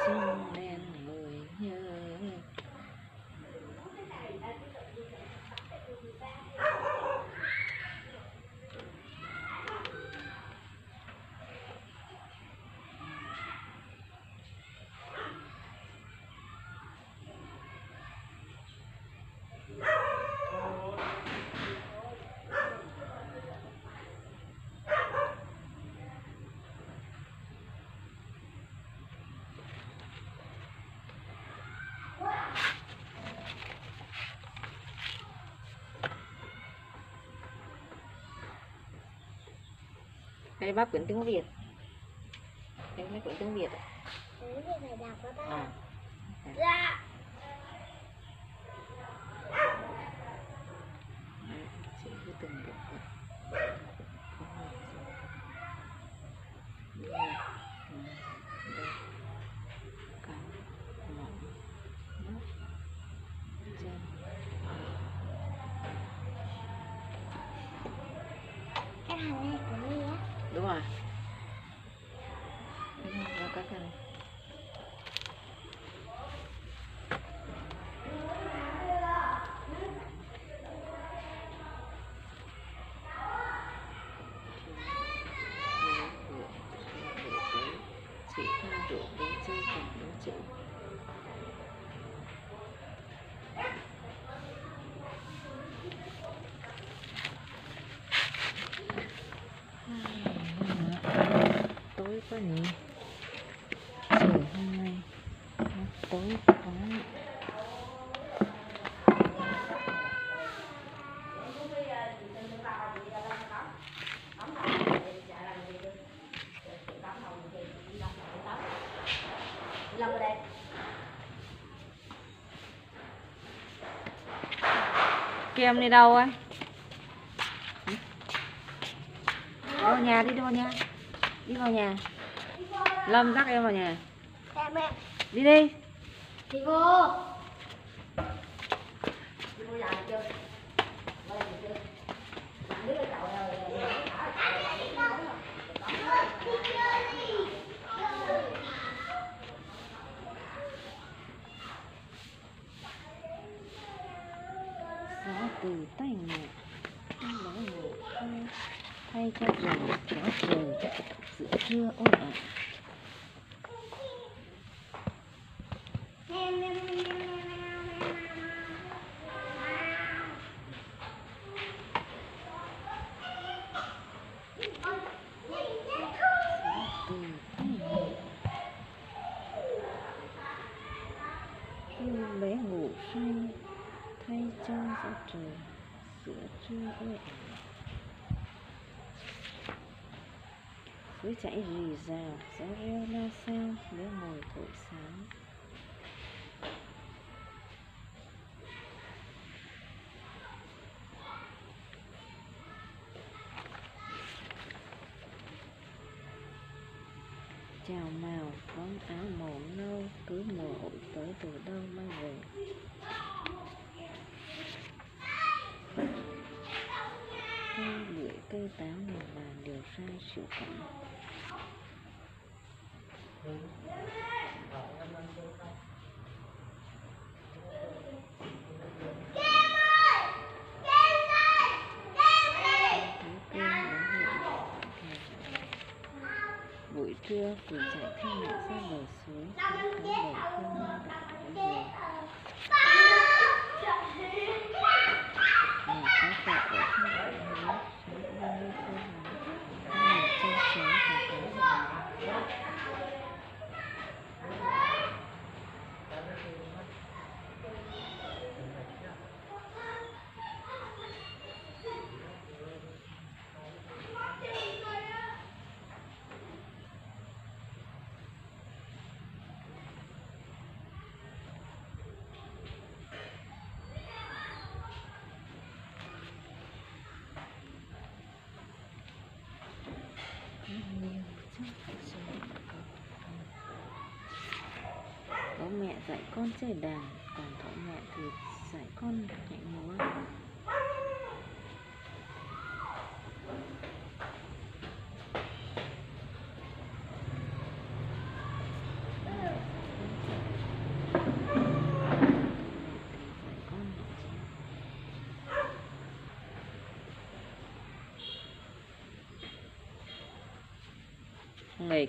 chim đen người nhớ. Đây bác quyển tiếng Việt. Đây mấy quyển tiếng Việt. Tiếng Việt phải đọc đó bác. À. Dạ. Chị cứ từng được. Cái hàng này của gì á? Đúng rồi. Và các cái này. Chị không đủ đến chơi cùng đối chữ. Tối quá nhỉ. Trời hôm nay nó tối quá. Lòng vào đây. Kem đi đâu ấy? Đi vào nhà đi, đi vào nhà. Đi vào nhà. Lâm dắt em vào nhà. Dạ mẹ. Đi đi. Đi vô. Đi vô nhà đi chơi. Vô nhà đi chơi. Bạn biết cái chậu này Gió từ tay mẹ, gió ngủ thay cho rừng kéo trời giữa trưa ôi ả. Bé ngủ say thay cho gió trời giữa trưa ôi ả. Suối chảy rì rào, gió reo la sao, bé ngồi thổi sáng. Chào màu, bóng áo màu nâu, cứ mùa hội tới từ đâu mang về. Cây bưởi, cây táo, nhiều vàng đều sai chịu cảnh. Buổi trưa Quỳnh chạy theo mẹ ra bờ suối, thấy bầy con ma đỏ về. Nhà có vợ ở trong vợ hứa, sống bao nhiêu cô nói, nhìn trông chó và cái gì. Có mẹ dạy con chơi đàn, còn thỏ mẹ thì dạy con nhảy múa. nghịch.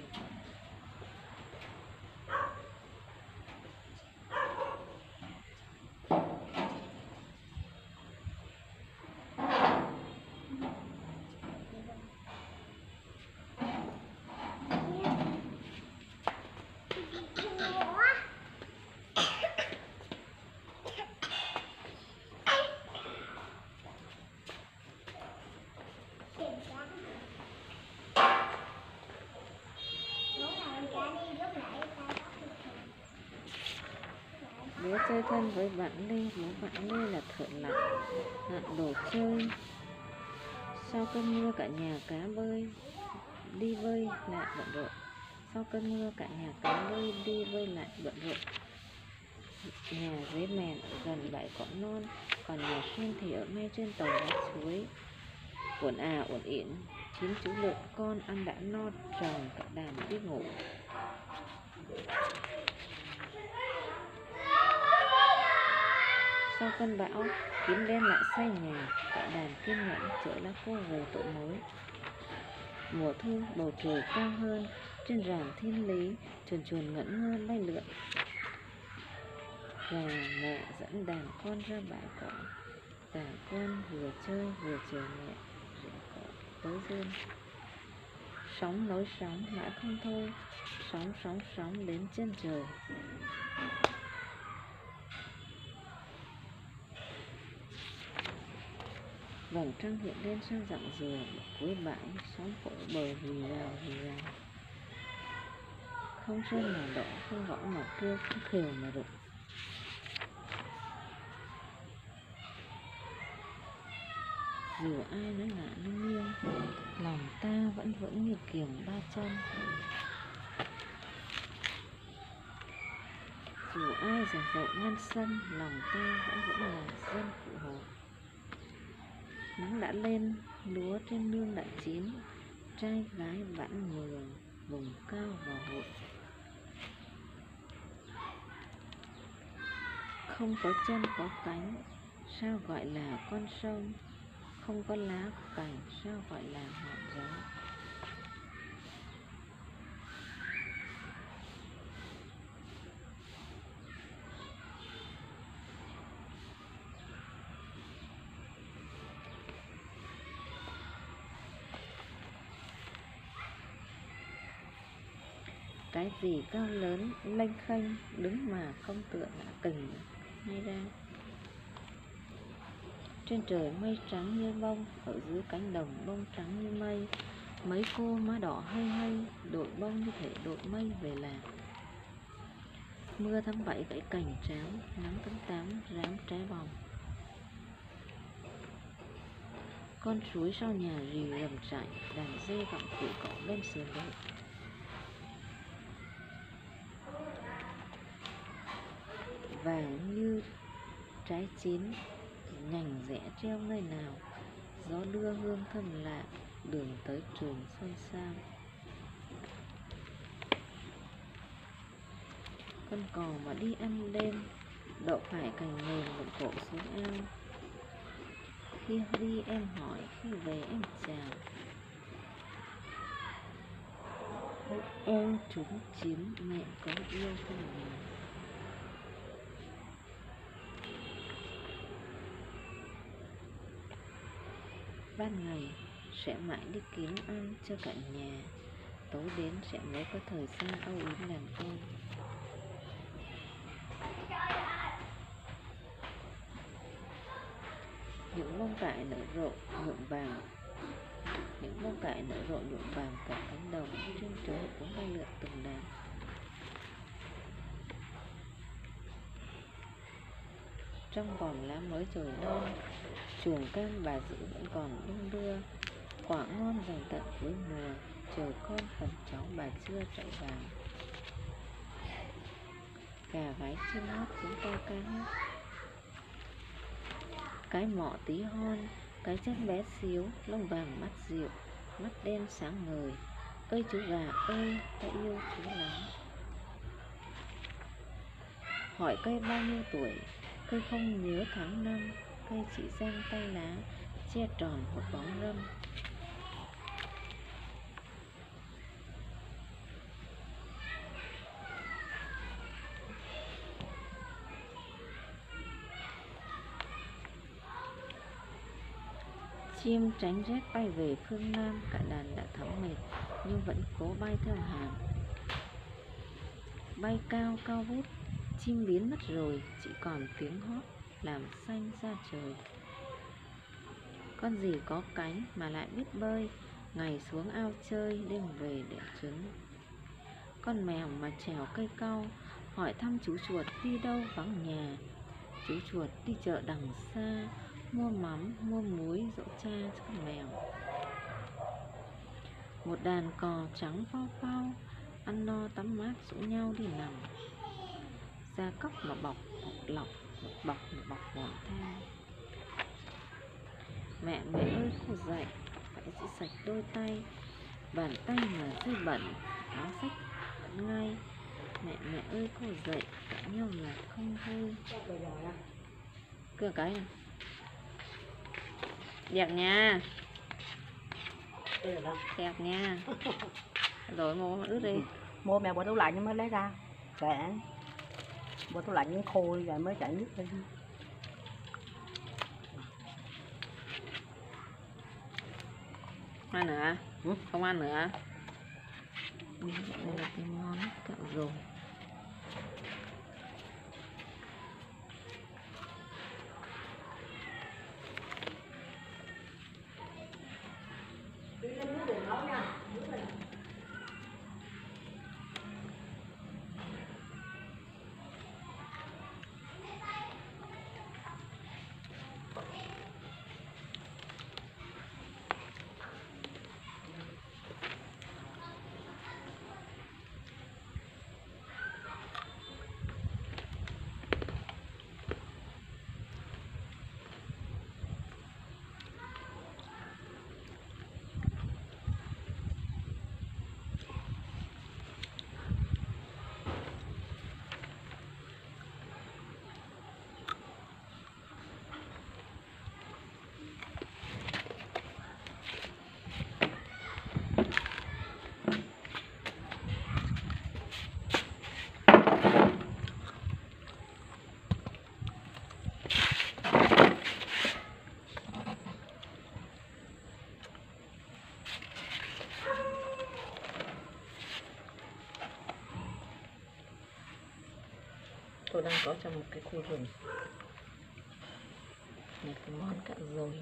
Bố chơi thân với bạn Lê, bố bạn Lê là thợ lặn, lặn đồ chơi. Sau cơn mưa cả nhà cá bơi, đi bơi lại bận rộn. Sau cơn mưa cả nhà cá bơi, đi bơi lại bận rộn. Nhà dưới mèn ở gần bãi cỏ non, còn nhà Xuyên thì ở ngay trên tàu đá suối. Uốn uốn ỉn, 9 chú lợn con ăn đã no tròn cả đàn đi ngủ. Sau cơn bão, Tím đen lại xây nhà, cả đàn kiên nhẫn chở lá khô về tổ mối. Mùa thu, bầu trời cao hơn, trên ràn thiên lý, chuồn chuồn ngẩn ngơ bay lượn. Và mẹ dẫn đàn con ra bãi cỏ, đàn con vừa chơi vừa chờ mẹ rửa cỏ tới rươn. Sóng nối sóng mãi không thôi, sóng sóng sóng đến chân trời. Vầng trăng hiện lên sau dặm dừa, cuối bãi sóng vỗ bờ rì rào rì rào. Không sơn mà đỏ, không gõ mà kêu, không khều mà rụng. Dù ai nói ngả nói nghiêng, lòng ta vẫn vững như kiềng ba chân. Dù ai già dậu ngăn sân, lòng ta vẫn vẫn là dân phụ hồ. Nắng đã lên, lúa trên nương đã chín, trai gái vãn nhường, vùng cao vào hội. Không có chân có cánh, sao gọi là con sông? Không có lá có cành, sao gọi là ngọn gió? Cái gì cao lớn, lênh khênh, đứng mà không tựa ngã cành hay ra. Trên trời mây trắng như bông, ở dưới cánh đồng bông trắng như mây. Mấy cô má đỏ hay hay, đội bông như thể đội mây về làng. Mưa tháng 7 gãy cành tráo, nắng tháng 8 rám trái bòng. Con suối sau nhà rì rầm chảy, đàn dê gặm củ cỏ bên sườn đồi. Vàng như trái chín, nhành rẽ treo nơi nào. Gió đưa hương thơm lạ, đường tới trường xôn xao. Con cò mà đi ăn đêm, đậu phải cành mềm bụng cổ xuống ao. Khi đi em hỏi, khi về em chào. Ôi chúng chím, mẹ có yêu không nào? Ban ngày sẽ mãi đi kiếm ăn cho cả nhà, tối đến sẽ mới có thời gian âu yếm đàn con. Những bông cải nở rộ nhuộm vàng, những bông cải nở rộ nhuộm vàng cả cánh đồng. Trên trời cũng bay lượn từng đàn. Trong vòng lá mới trời non, chuồng cam bà giữ vẫn còn đung đưa. Quả ngon dành tận cuối mùa, chờ con phần cháu bà chưa chạy vàng. Gà gái chim hót chúng ta ca hát. Cái mọ tí hon, cái chân bé xíu, lông vàng mắt dịu, mắt đen sáng ngời. Ơi chú gà ơi, ta yêu chú lắm. hỏi cây bao nhiêu tuổi, cây không nhớ tháng năm, cây chỉ giang tay lá, che tròn một bóng râm. Chim tránh rét bay về phương Nam, cả đàn đã thấm mệt nhưng vẫn cố bay theo hàng. Bay cao cao vút, chim biến mất rồi, chỉ còn tiếng hót làm xanh ra trời. Con gì có cánh mà lại biết bơi, ngày xuống ao chơi, đêm về để trứng. Con mèo mà trèo cây cau, hỏi thăm chú chuột đi đâu vắng nhà. Chú chuột đi chợ đằng xa, mua mắm, mua muối dỗ cha cho con mèo. Một đàn cò trắng phao phao, ăn no tắm mát rủ nhau đi nằm. Da cóc mà bọc lọc, bọc mà bọc mòn than. Mẹ ơi cô dạy, phải giữ sạch đôi tay, bàn tay mà dây bẩn, áo sách vẫn ngay. Mẹ ơi cô dạy, cãi nhau là không vui. Cưa cái này đẹp nha, đẹp nha. Rồi mua ướt đi. Mua mẹ bỏ tủ lạnh nhưng mới lấy ra. Sẽ bỏ tủ lạnh những khô rồi mới chảy nước lên. Ăn nữa? Không ăn nữa. Đây là cái món kẹo dồi. Tôi đang có trong một cái khu rừng. Này cái món kẹo dồi.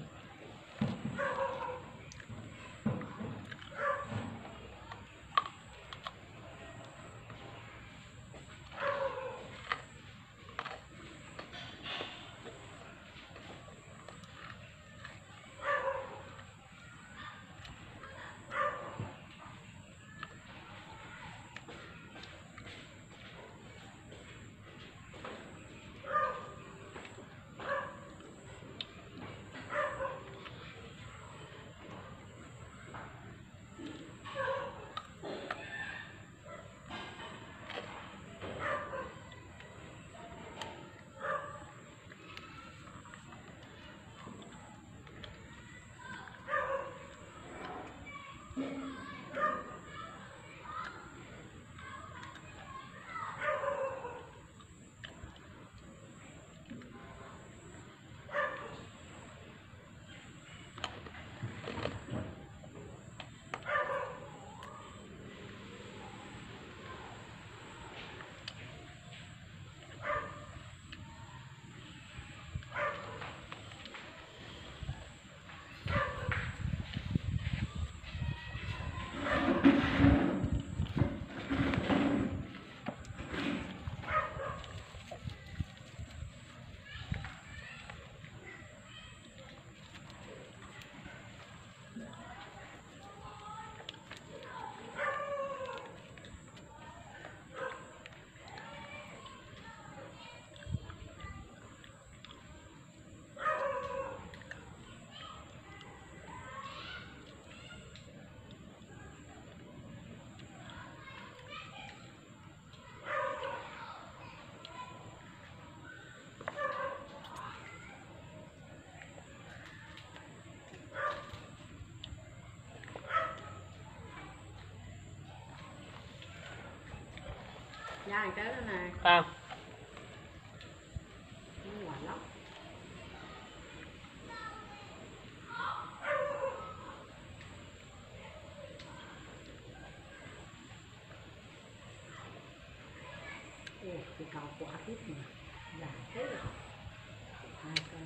Nhai cái đó nè, Không. nó ngọt lắm. Ồ, cái cầu quả tiếp mà dài thế rồi. 2 cân.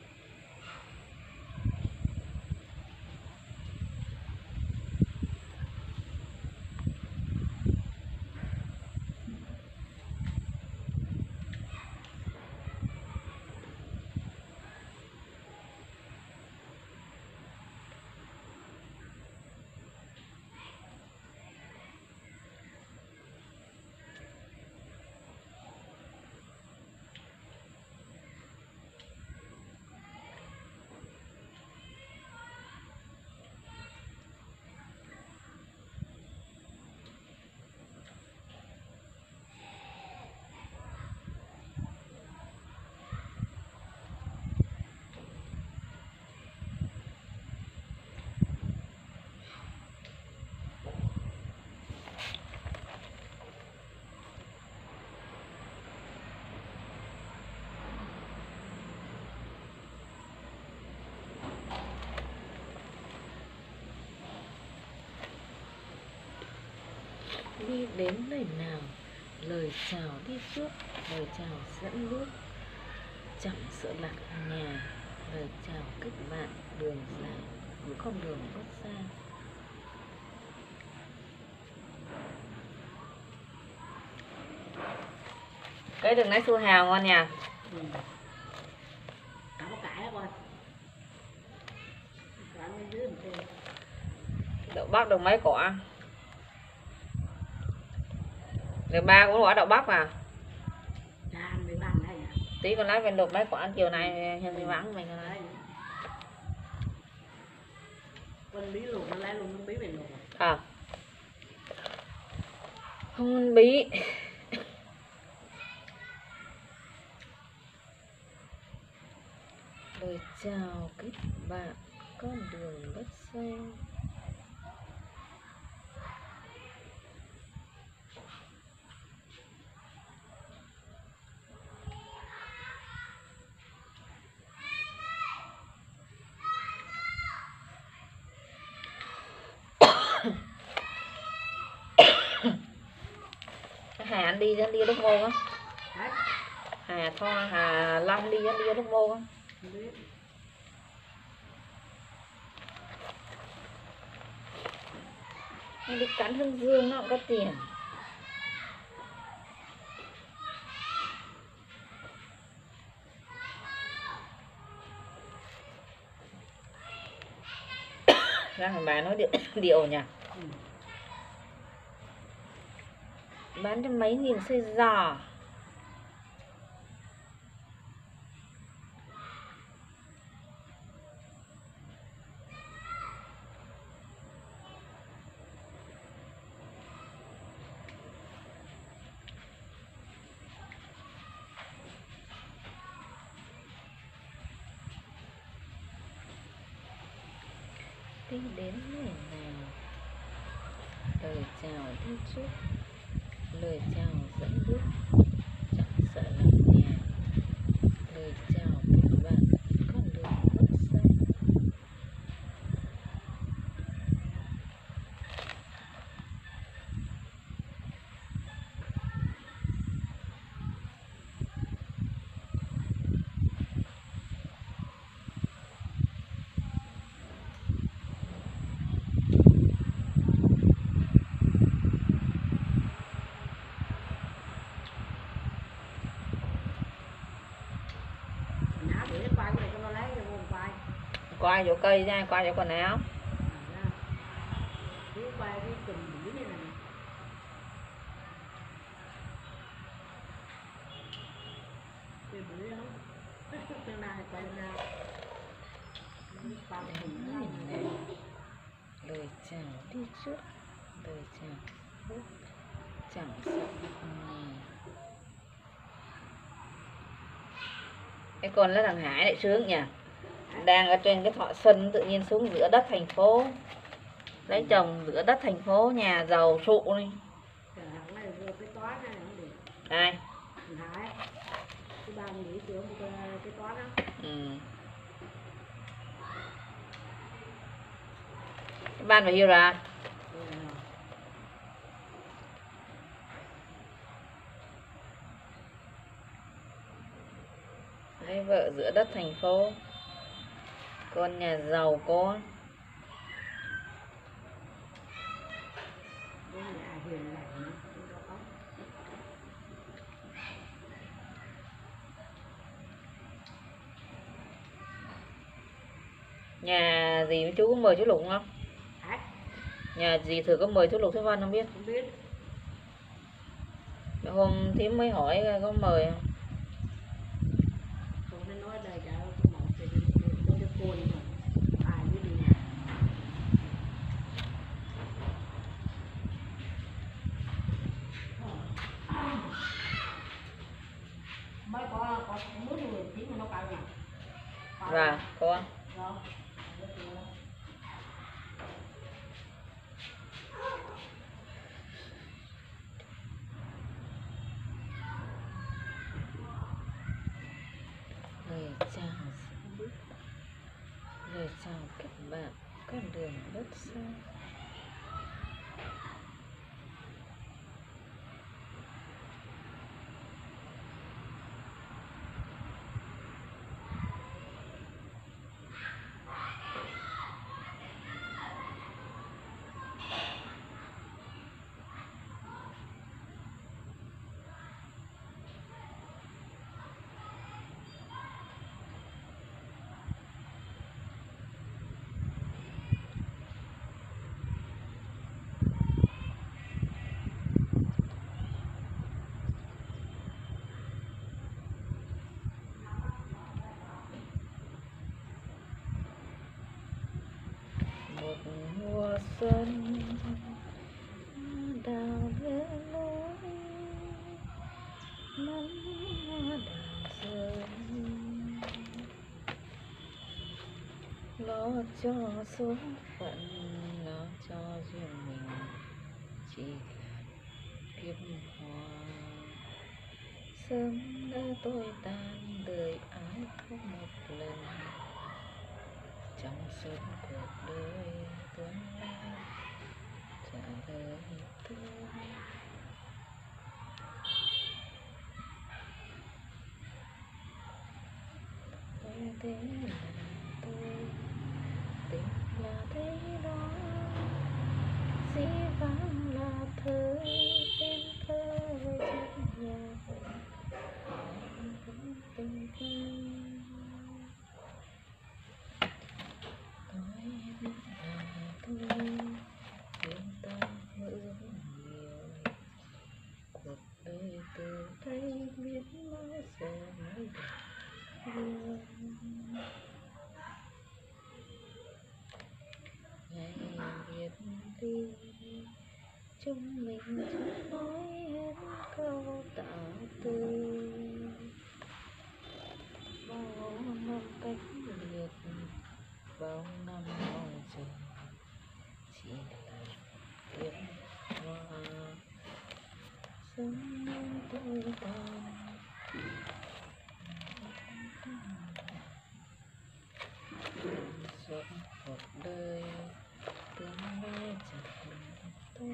Đi đến nơi nào, lời chào đi trước, lời chào dẫn bước, chẳng sợ lạc nhà, lời chào kết bạn, đường dài, những con đường rất xa. Cái đường này su hào ngon nha. Ừ. Cả bó cải đó coi. Cải bên dưới một tê. Đậu bắp được mấy quả? Được 3 quả đậu bắp à? Cha ăn với bàn đây à. Tí con lấy về đục mấy quả chiều nay nhân đi vắng mình lấy. Con bí luộc nó lấy luôn, con bí về luộc à. À. Không bí. Lời chào kết bạn, con đường rất xa. Hà anh đi đúc môn á. Hả? Hà Long đi đúc môn á. Không biết. Anh đi cắn Hương Dương nó cũng có tiền. Ra thằng bà nói điệu nhỉ. Ừ. Bán cho mấy nghìn xây giò. Đi đến nơi nào, lời chào đi trước, lời chào dẫn bước, chẳng sợ lạc nhà, lời chào kết bạn, con đường rất xa. Áo để quay cái này cho nó lấy cho con quay. Qua chỗ cây ra, qua chỗ quần áo. Cứ quay cái chùm bỉ này nè. Cái bỉ đó. Cái này quay ra. Quay Đến hình nơi này. nào, lời chào đi trước, lời chào bước, chẳng sợ lạc nhà. Cái con là thằng Hải lại sướng nhỉ. Đang ở trên cái Thọ Xuân tự nhiên xuống giữa đất thành phố. Lấy chồng giữa đất thành phố, nhà giàu sụ đi. Trời ơi, này vô cái toán này không được. Ai? Hải cái bà nghỉ sửa một cái toán đó. Ban phải hiểu ra. Lấy vợ giữa đất thành phố, con nhà giàu có. Cái nhà hiền lành nó có. Nhà gì chú có mời chú Lục không? Hả? Nhà gì thử có mời chú Lục Thế Văn không biết? Không biết. Hôm thím mới hỏi có mời không? Không thấy nói đây chả có một cái côn mà ai biết đi nhà. Mới có muốn người tí mà nó cay nè. Và có. Đó. Lời chào các bạn, con đường đất xa. Một mùa xuân đào lên lối nắng hoa đào rơi, lo cho số phận, lo cho riêng mình, chỉ là kiếp hoa. Sớm đã tôi tan đời ái không một lần, trong suốt cuộc đời tương lai trả lời tôi. Tôi thế là tôi, tình là thế đó, dĩ vãng là thơ bên thơ chất nhà tình thương. Tôi biết là tôi yên tâm ước nhiều, cuộc đời từ đây biết bao giờ mới được yêu. Ngày biệt ly chúng mình chưa nói hết câu tạm từ, bao năm cách biệt, bao năm mong chờ, chỉ là kiếp hoa. Sớm tôi tan suốt cuộc đời tương lai chẳng tôi.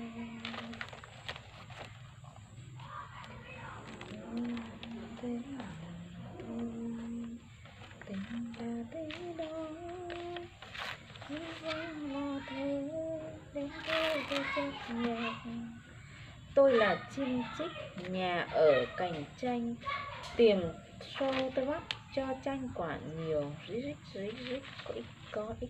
Thế là tôi, tình là thế đó, như vang là thế đến tôi cho nhạc. Tôi là chim chích nhà ở cạnh tranh, tìm sau tôi bắt cho tranh quả nhiều, rít có ích.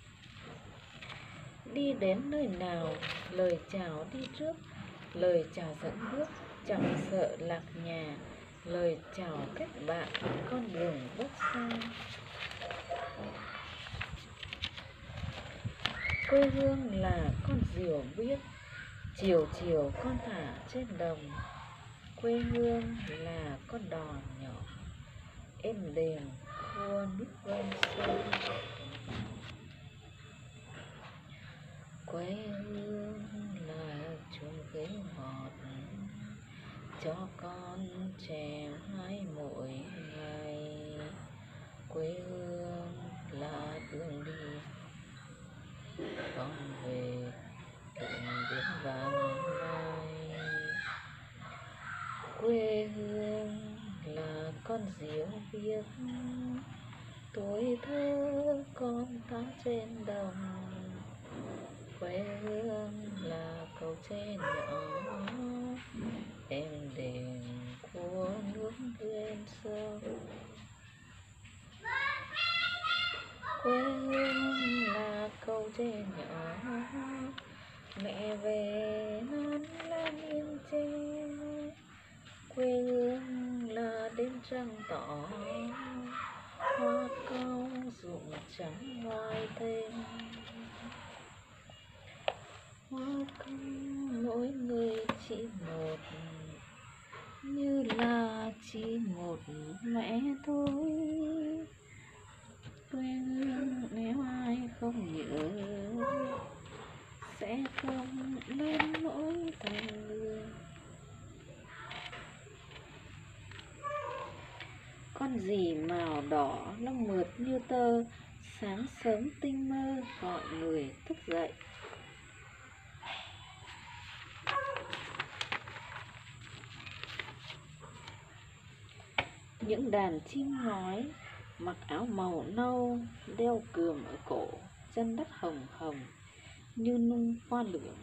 Đi đến nơi nào lời chào đi trước, lời chào dẫn bước, chẳng sợ lạc nhà, lời chào kết bạn con đường rất xa. Quê hương là con diều biết, chiều chiều con thả trên đồng. Quê hương là con đò nhỏ, êm đềm khua nước ven sông. Quê hương là chuông ghế ngọt, cho con trẻ hai mỗi ngày. Quê hương là đường đi, con về đường biển vàng mai. Quê hương là con diều biếc, tuổi thơ con ta trên đồng. Quê hương là cầu tre nhỏ, em đềm của nước bên sông. Quê hương là cầu tre nhỏ, mẹ về non lan yên tre. Quê hương là đêm trăng tỏ, hoa cau rụng trắng ngoài thềm. Hoa cau mỗi người chỉ một, như là chỉ một mẹ thôi. Quê hương nếu ai không nhớ, sẽ không lên nỗi thành người. Con gì màu đỏ lông mượt như tơ, sáng sớm tinh mơ gọi người thức dậy. Những đàn chim ngói mặc áo màu nâu, đeo cườm ở cổ, chân đất hồng hồng như nung hoa lửa.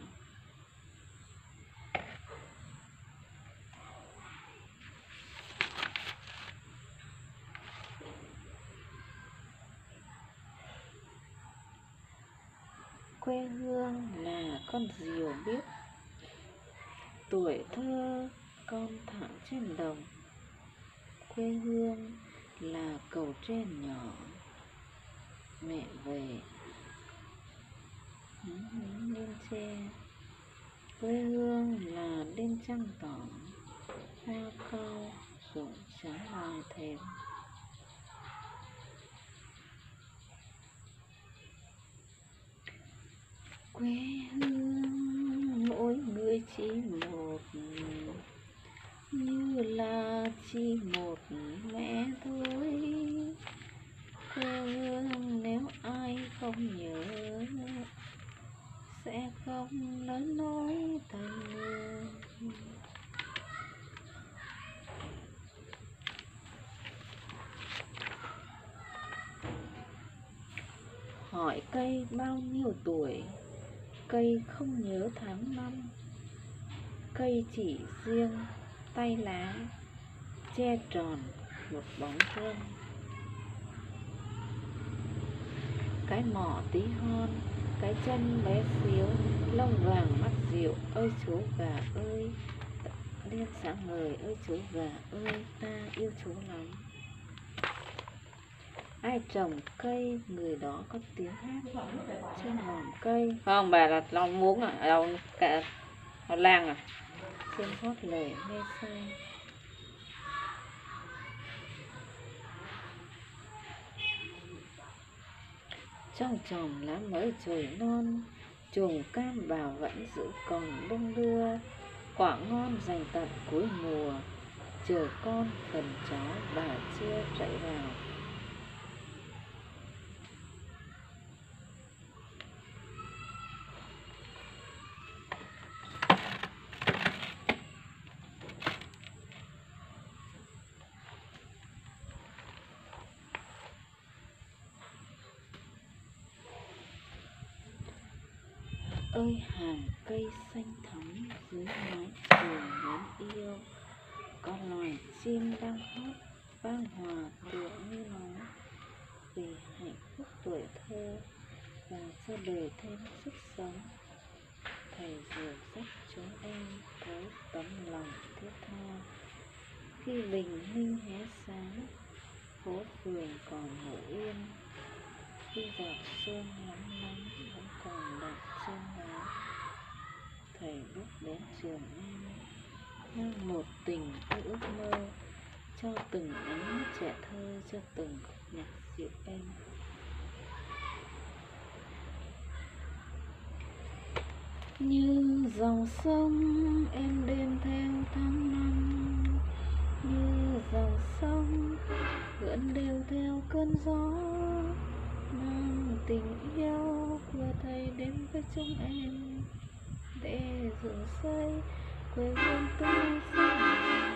Quê hương là con diều biếc, tuổi thơ con thẳng trên đồng. Quê hương là cầu tre nhỏ, mẹ về lên tre. Quê hương là đêm trăng tỏ, hoa cau rụng trắng ngoài thềm. Quê hương mỗi người chỉ một, như là chỉ một mẹ thôi. Quê hương nếu ai không nhớ, sẽ không lớn nỗi thành người. Hỏi cây bao nhiêu tuổi, cây không nhớ tháng năm. Cây chỉ riêng tay lá, che tròn một bóng râm. Cái mỏ tí hon, cái chân bé xíu, lông vàng mắt dịu. Ơi chú gà ơi, đêm sáng ngời. Ơi chú gà ơi, ta yêu chú lắm. Ai trồng cây, người đó có tiếng hát trên ngọn cây. Không, bà là lo muốn à, đâu cả họ lang à. Xin hót lời mê say. Trong chòm lá mới trời non, chùm cam bà vẫn giữ còn đông đưa. Quả ngon dành tận cuối mùa, chờ con phần chó bà chưa chạy vào. Ơi hàng cây xanh thắm dưới mái trường mến yêu, có loài chim đang hót vang hòa tựa như nói về hạnh phúc tuổi thơ và cho đời thêm sức sống. Thầy dìu dắt chúng em với tấm lòng thiết tha. Khi bình minh hé sáng, phố phường còn ngủ yên. Khi giọt sương lắng lắng vẫn còn đọng trên lá. Thầy bước đến trường em, mang một tình ước mơ, cho từng ánh mắt trẻ thơ, cho từng khúc nhạc dịu êm. Như dòng sông em đêm theo tháng năm, như dòng sông vẫn đều theo cơn gió, mang tình yêu vừa thấy đến với chúng em để dựng xây quê hương tươi xanh.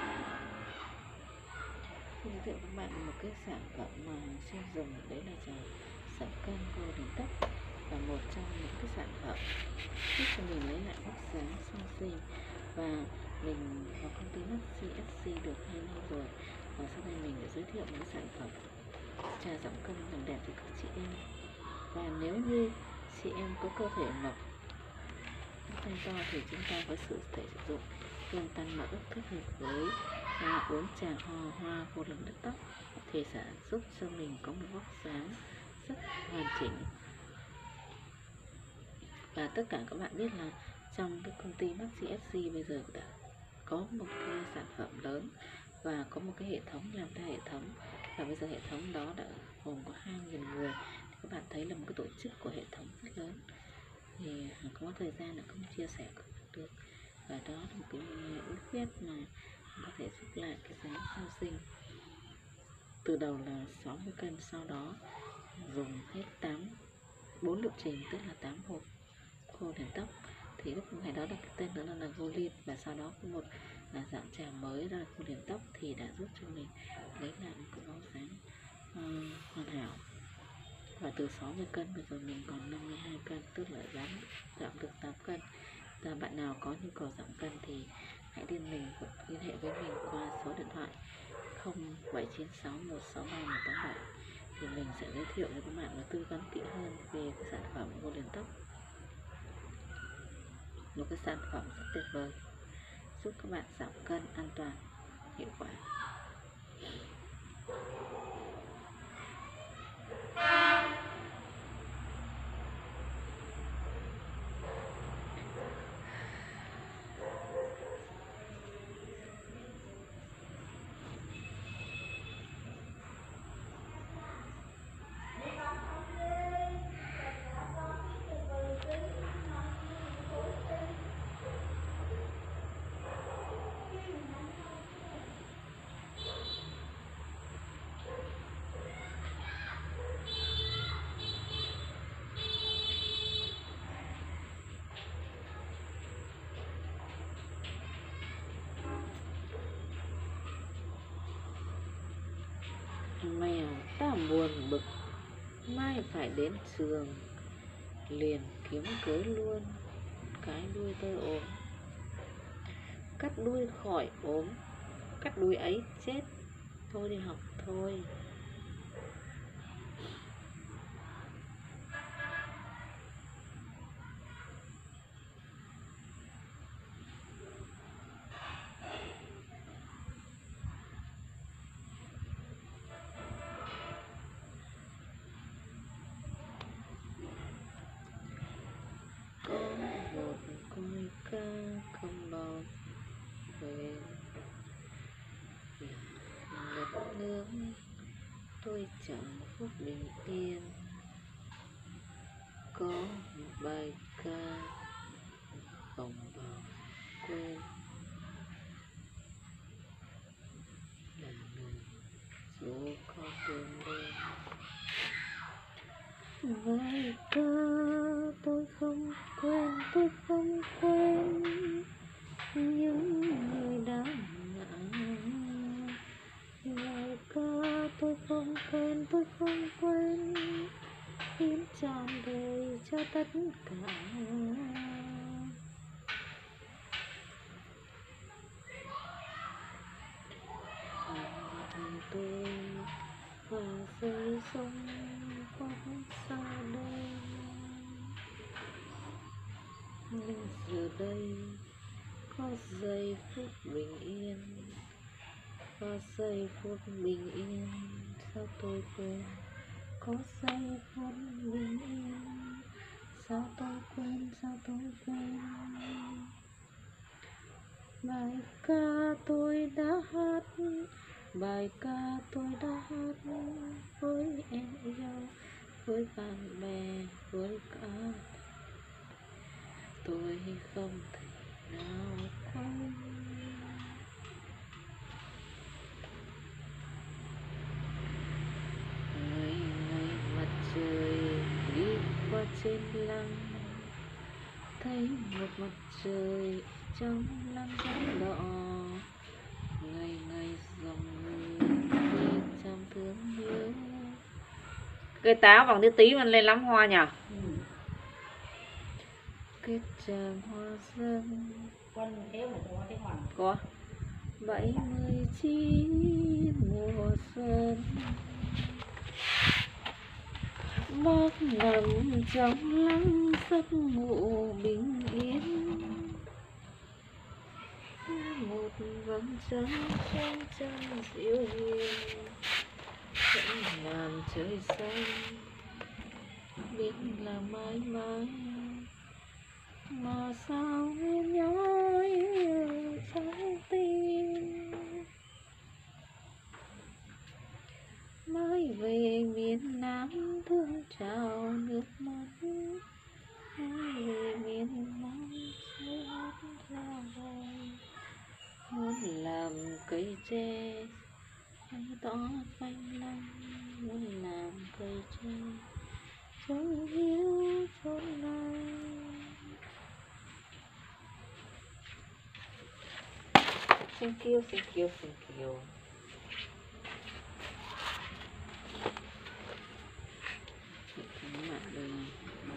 Xin giới thiệu các bạn một cái sản phẩm mà xin dùng, đấy là trà sẫm cân Golden Touch, và một trong những cái sản phẩm giúp cho mình lấy lại vóc dáng song sinh. Và mình vào công ty CSC được 2 năm rồi, và sau đây mình sẽ giới thiệu một cái sản phẩm trà giảm cân làm đẹp cho các chị em. Và nếu như chị em có cơ thể mập, tay to thì chúng ta có thể sử dụng gân tan mỡ kết hợp với uống trà hoa Golden Touch thì sẽ giúp cho mình có một vóc dáng rất hoàn chỉnh. Và tất cả các bạn biết là trong cái công ty CSC bây giờ đã có một cái sản phẩm lớn và có một cái hệ thống làm ra hệ thống, và bây giờ hệ thống đó đã gồm có 2.000 người. Thì các bạn thấy là một cái tổ chức của hệ thống rất lớn, thì không có thời gian là không chia sẻ được. Và đó là một cái bí quyết mà có thể giúp lại cái dáng sau sinh. Từ đầu là 60 cân, sau đó dùng hết 4 liệu trình, tức là 8 hộp Golden Touch. Thì lúc ngày đó là cái tên nữa là Golden, và sau đó có một là dạng trà mới đó là Golden Touch, thì đã giúp cho mình lấy lại một cái vóc dáng hoàn hảo. Và từ 60 cân bây giờ mình còn 52 cân, tức là giảm được 8 cân. Và bạn nào có nhu cầu giảm cân thì hãy liên hệ với mình qua số điện thoại 0796163187, thì mình sẽ giới thiệu với các bạn và tư vấn kỹ hơn về cái sản phẩm Golden Touch. Một cái sản phẩm rất tuyệt vời giúp các bạn giảm cân an toàn, hiệu quả. Mèo ta buồn bực, mai phải đến trường, liền kiếm cớ luôn, cái đuôi tôi ốm. Cắt đuôi khỏi ốm, cắt đuôi ấy chết, thôi đi học thôi. Có một con ca không bao về ngập nước, tôi chẳng phút bình yên. Có một bài ca vòng vào quên, là người dù có quên lên. Bài ca tôi không quên, tôi không quên những người đã ngã. Bài ca tôi không quên, tôi không quên, hiến trọn đời cho tất cả. Tôi và dây sông có xa đây, nhưng giờ đây có giây phút bình yên, có giây phút bình yên. Sao tôi quên, có giây phút bình yên. Sao tôi quên, sao tôi quên. Bài ca tôi đã hát, bài ca tôi đã hát với em yêu, với bạn bè, với cả tôi không thể nào quên. Ngày ngày mặt trời đi qua trên lăng, thấy một mặt trời trong nắng rất đỏ. Ngày ngày dòng người đi trong thương nhớ. Cây táo bằng tíมันlên lắm hoa nhỉ? Kết tràng hoa rơi. Con kéo mà có cái hoàng. Có 79 mùa xuân, bác nằm trong lắng giấc ngủ bình yên. Một vầng trăng trong trăng dịu hiền, vẫn ngàn trời xanh biết là mãi mãi, mà sao em nhói trong tim. Mới về miền Nam thương trào nước mắt, mới về miền Nam sớt ra vời. Muốn làm cây tre tỏ quanh năm, muốn làm cây tre trong hiếu chốn này. Thank you, thank you, thank you. Các bạn đây này.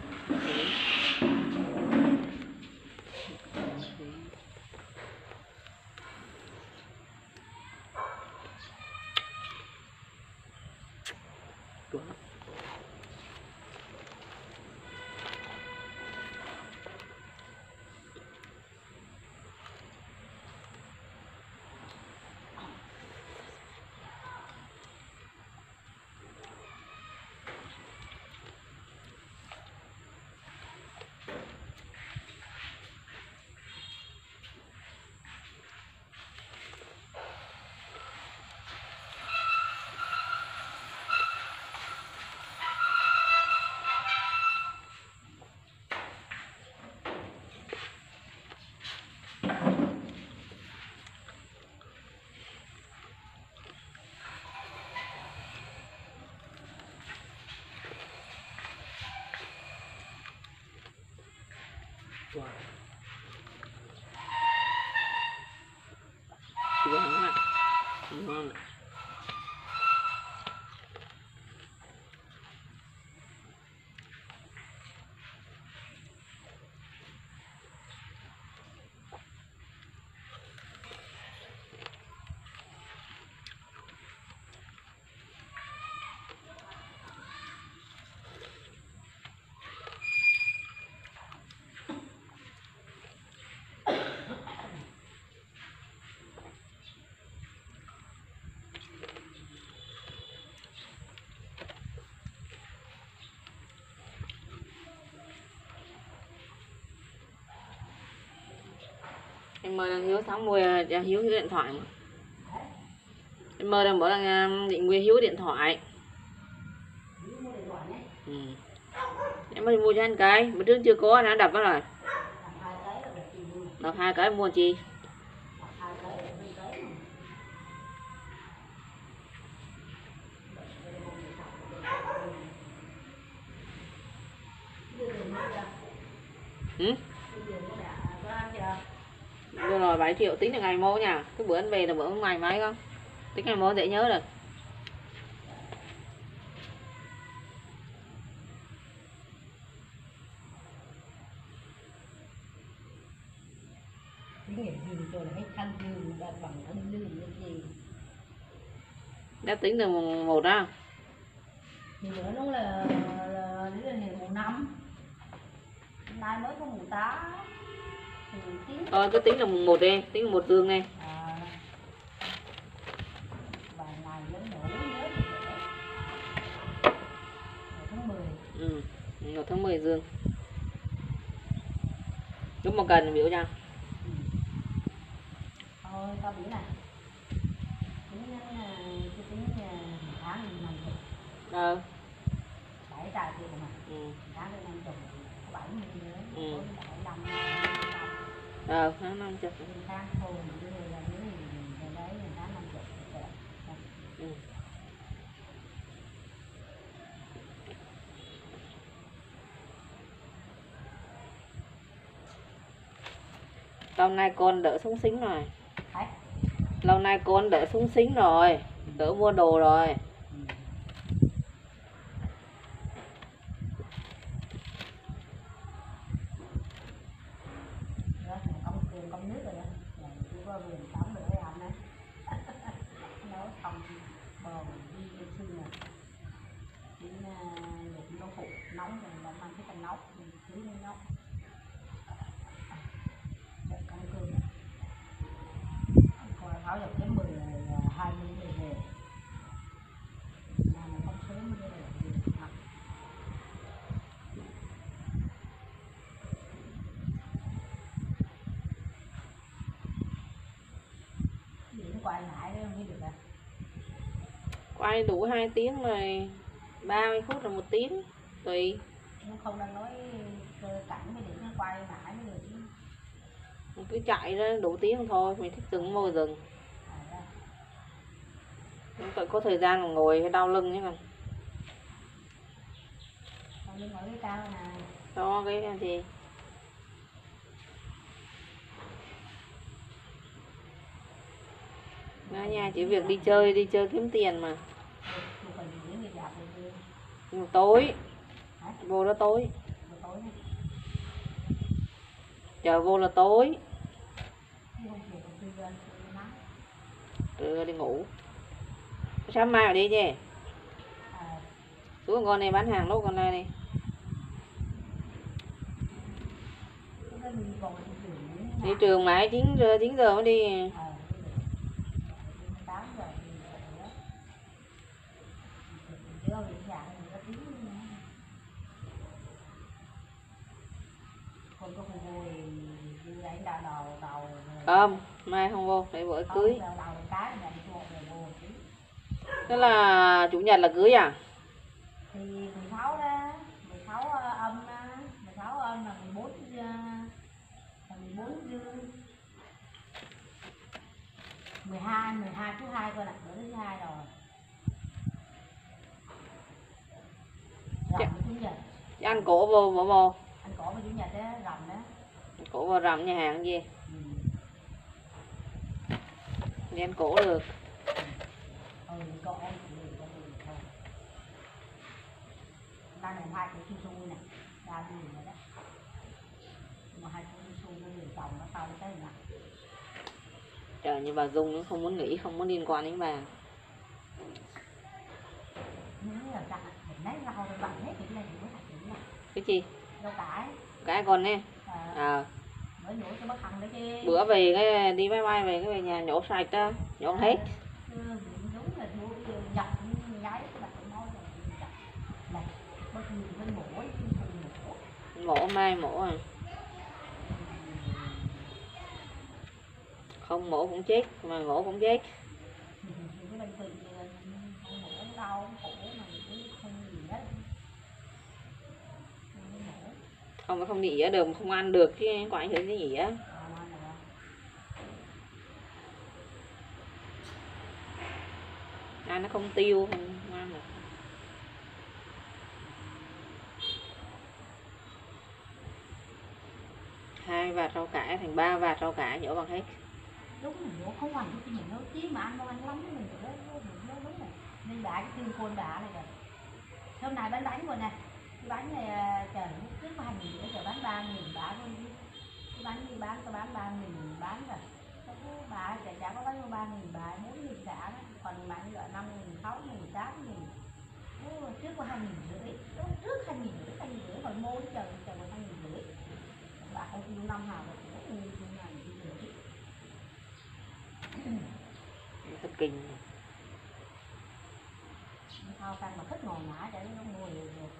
Quá. Wow. Chua lắm ạ. Ngon ạ. Em mời thằng Hiếu sáng mùi Hiếu điện thoại mà. Em mời thằng bảo là định mua Hiếu điện thoại. Ừ. Em mới mua cho anh cái, bữa trước chưa có nó đập vào rồi. Đập 2 cái mua chi? Ừ? Đưa rồi 7 triệu tính là ngày mua nha. Cái bữa anh về là bữa ngày mấy không? Tính ngày mua dễ nhớ được. Tính nghiệp gì rồi là hết thân lương, đã bằng thân lương cái gì. Đã tính từ mùng 1 đó. Thì bữa nó là đến là ngày mùng 5. Nay mới có mùng 8. Thì tính. Cứ tính là mùng 1 đi, tính là 1 dương đi. Vài ngày vẫn nổ nhớ tháng 10. Ừ, 1 tháng 10 dương. Lúc mà cần biểu cho. Thôi tao biểu này. Tính tháng thì 50. 7 tài kia mà. Tháng thì 50, có 70 nữa, có 75. tháng 50. tháng thôi mình đưa ra dưới mình lấy mình tháng 50 Ừ. Lâu nay con đỡ súng xính rồi. Đấy. Lâu nay con đỡ súng xính rồi, đỡ mua đồ rồi. Công nước rồi đó, chưa có vườn sống được với anh đấy. Nấu xong bò đi xương này, đến nó phụ nóng rồi làm ăn cái phần nấu, cứ nấu. Đợi con cơm. Coi tháo được đến 20 người về. Mà nó không sớm mới được gì. Quay lại đấy không biết được à? Quay đủ 2 tiếng rồi, 30 phút là 1 tiếng tùy. Nó không đang nói cơ cảnh mới để nó quay mãi mới được chứ. Mình cứ chạy ra đủ tiếng thôi, mình thích dừng ngồi dừng. Không phải có thời gian mà ngồi cái đau lưng chứ còn. Còn lưng ở cái cao này. Đó cái gì? Nó nha, chỉ việc đi chơi kiếm tiền mà. Nhưng mà tối, vô đó tối. Chờ vô là tối. Rồi đi ngủ. Sáng mai ở đi chứ. Xuống con này bán hàng lúc con này đi. Đi trường mãi 9 giờ mới đi. Không, mai không vô, để bữa cưới. Thế là chủ nhật là cưới à? Thì 16 đó, 16 âm đó, 16 âm là 14 dương. 12 thứ 2 coi nè, bữa thứ 2 rồi. Rằm chủ nhật. Ăn cổ vô bỏ vô. Ăn cổ với chủ nhật đó, rằm đó. Cổ vào rằm nhà hàng gì? Đi ăn cổ được. Con em thì con thôi. Đang làm 2 cái su su nè, đang gì rồi đó. Mà 2 cái su su nó liền chồng nó tao cái nè. Trời, như bà Dung nó không muốn nghĩ, không muốn liên quan đến bà. Cái gì? Rau cải. Cái con nè. Bữa về cái đi máy bay về cái về nhà nhổ sạch đó, nhổ hết. Mổ mai mổ à? Không mổ cũng chết, mà mổ cũng chết. Không, không nghỉ được, không ăn được chứ có ảnh hưởng gì á. Ăn nó không tiêu, không ăn được. Hai vạt rau cải thành 3 vạt rau cải nhổ bằng hết. Đúng rồi, nhổ không ăn được thì mình nấu chí mà ăn đâu ăn lắm mình phải nói đúng này. Nên đã cái tương côn đã này rồi. Hôm nay bán bánh rồi nè. Cái bánh này trời trước có 2.000 rưỡi giờ bán 3.000 bả luôn chứ. Cái bánh đi bán có bán 3.000 bán rồi. Bà chả có bán 3.000 bà 4.000 trả đó. Còn bánh gọi 5.000, 6.000, 8.000. Trước có 2.000 rưỡi. Trước 2.000 rưỡi còn mua chờ còn 2.000 rưỡi. Bà không kêu 5 hào rồi. Thật kinh. Thao tăng mà thích ngồi ngã để nó mua nhiều rồi.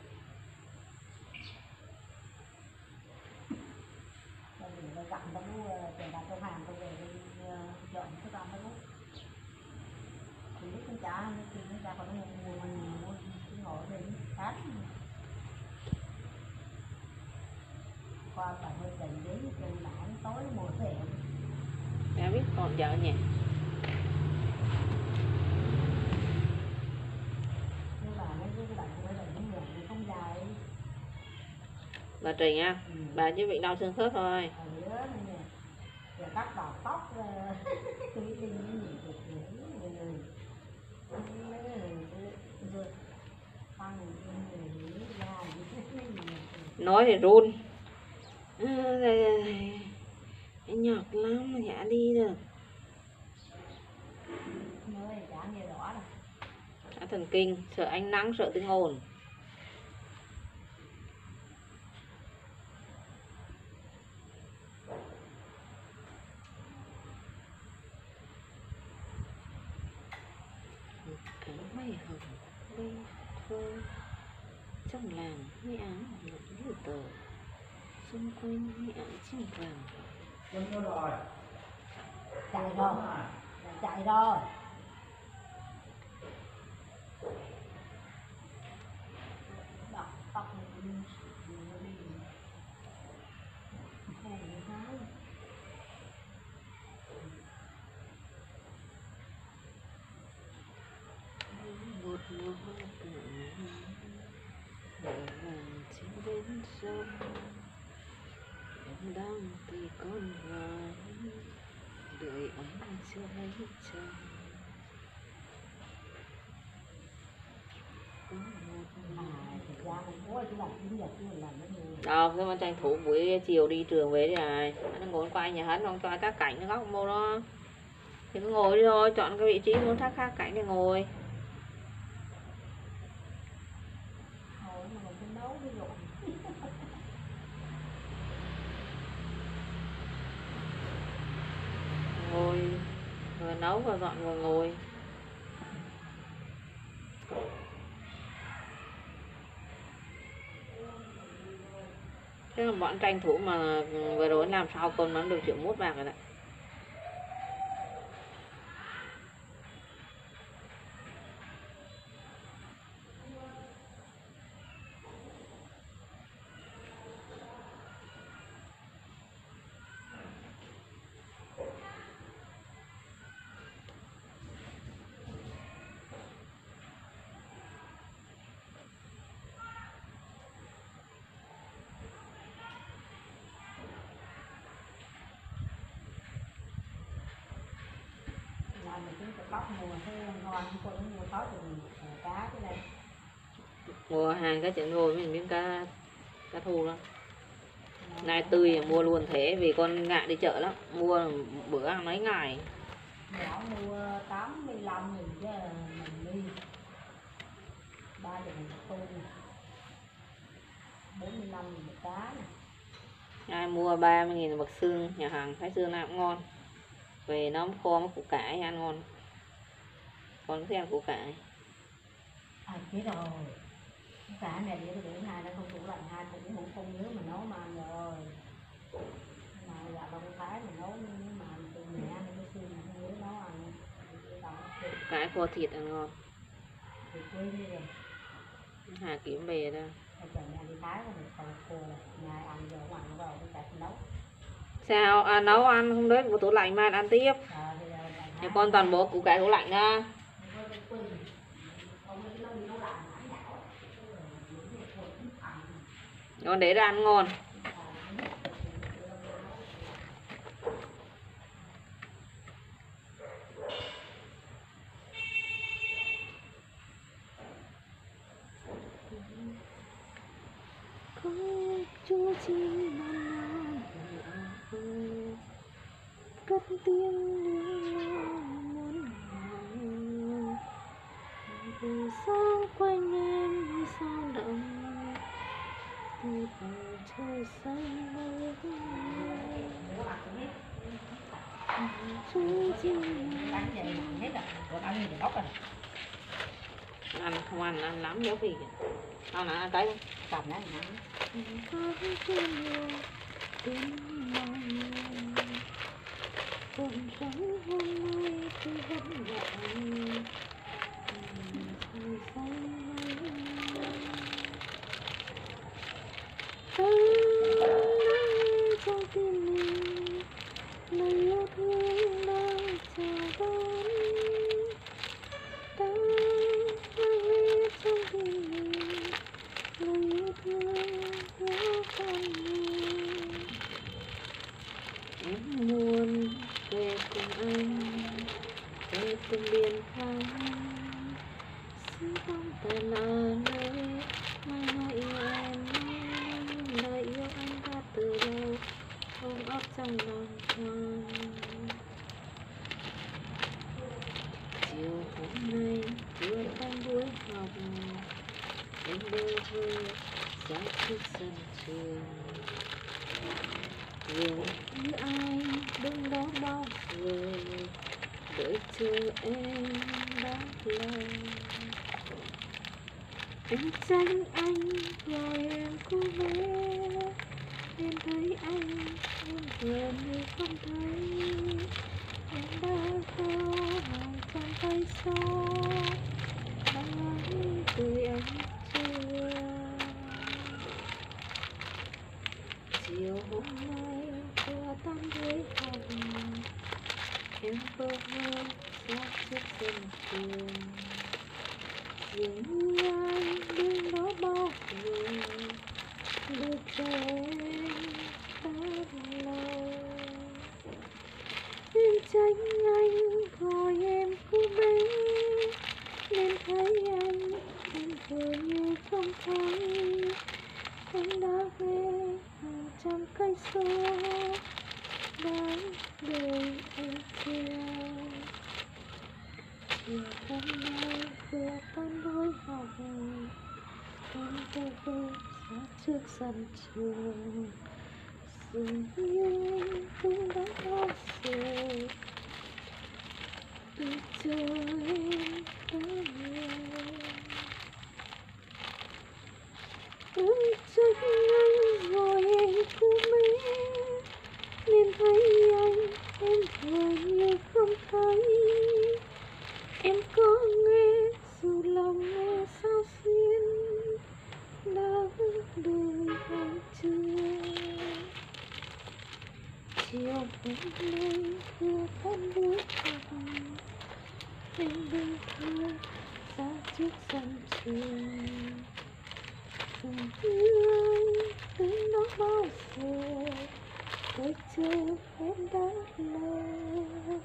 Bây giờ tôi dặn tao mua tiền đặt trong hàng tôi về đi dọn thức ăn nó bút. Thì lúc cũng trả nó tiền nó ra còn nó mua mình ngồi ở đây hát. qua bà hơi tình đến trên bản tối mùa hè. Đã biết còn vợ nhỉ. Nhưng mà mấy cái bạn của mình không nhận không dài. Bà Trình á, bà chỉ bị đau xương khớp thôi. Ở giữa này nè, giờ cắt đầu tóc tôi đi những gì được những người mấy cái người tăng người ra Nói thì run. Nhọc lắm mà chả đi được. nói chả nghe rõ đâu. Đã thần kinh, sợ ánh nắng, sợ tiếng ồn. Cánh mây hồng bay phơ trong làng mấy áo một lụa tờ, xung quanh mấy áo chim vàng. Chạy rồi, chạy rồi. Đọc tóc đi. Một mùa hoa cạn để vàng trên bên sông, em đang vì con gái đợi anh chưa lấy chồng. Thực ra mình có chứ làm chính nhật chứ mình làm nó nhiều. Đâu, thế mà tranh thủ buổi chiều đi trường về rồi. Nó ngồi qua nhà hết, không cho các cảnh nó góc mô đó. Thì cứ ngồi đi thôi, chọn cái vị trí muốn khác cảnh để ngồi. Thôi mà mình phải nấu cái rồi. Ngồi, vừa nấu vừa dọn vừa ngồi. Thế là bọn tranh thủ mà vừa rồi làm sao con nó được 1,1 triệu bạc rồi đấy. Làm mình cứ bóc mùa thế ngon, cô nó mua khó thì mình cá cái đây. Mua hàng cái chuyện rồi mình miếng cá thu đó. Nay tươi mua luôn thế vì con ngại đi chợ lắm. Mua bữa ăn mấy ngày. Nhỏ mua 85.000 chứ mình đi 3 giờ mình thu 45.000 một cá này. Ai mua 30.000 bạc xương, nhà hàng thái xương nào cũng ngon. Về nó kho với củ cải ăn ngon. Con thích ăn củ cải. À biết rồi. Củ cải này để hai nó không tủ lạnh, hai cũng không nhớ mà nấu mà ăn rồi. Mà dạ đâu có thái mà nấu nhưng mà từ mẹ ăn cái xương mà không nhớ nấu ăn. Cải kho thịt ăn ngon. Thì quên đi rồi. Hà kiếm về đó. Chồng nhà đi thái rồi mình còn cô là nhà ăn giờ ngoài nó vào cái cải nấu. Sao nấu ăn không đấy của tủ lạnh mai ăn tiếp. Nhà con toàn bộ củ cải tủ lạnh đó. Con để ra ăn ngon. Có chú chim cất tiếng muốn từ sáng quanh em sao động từ bầu trời xanh chú chim ăn không ăn lắm béo phì tao nè ăn cái không cầm nó có chim nhiều tiếng mong cuộc sống hôm nay tôi vẫn vậy trời xanh tên ở nơi mai nói yêu em lời yêu anh đã từ lâu ôm ấp trong lòng con. Chiều hôm nay vừa tan buổi học em bơ vơ ra trước sân trường, dường như ai đứng đó bao giờ đợi chờ em đã lâu. Em tránh anh rồi em cố bé, em thấy anh em vừa như không thấy. Em đã có hàng trăm cây số đang ngắm tươi ánh trưa. Chiều hôm nay vừa tan buổi học em bơ vơ ra trước sân trường, dường như ai đứng đó bao giờ đợi chờ em đã lâu. Em tránh anh rồi em cứ bé, nên thấy anh em vừa như không thấy. Anh đã về hàng trăm cây số đang đợi em kia. Chiều hôm nay vừa tan buổi học em bơ vơ ra trước sân trường, dường như anh cũng đã bao giờ đi chờ em đã lâu. Em trách anh rồi em cứ mê, nên thấy anh em vừa như không thấy. Em có nghe dù lòng nghe sao xuyên đã đợi anh chưa. Chiều hôm nay vừa tan buổi học em bơ vơ ra trước sân trường, dường như anh đứng đó bao giờ đợi chờ em đã lâu.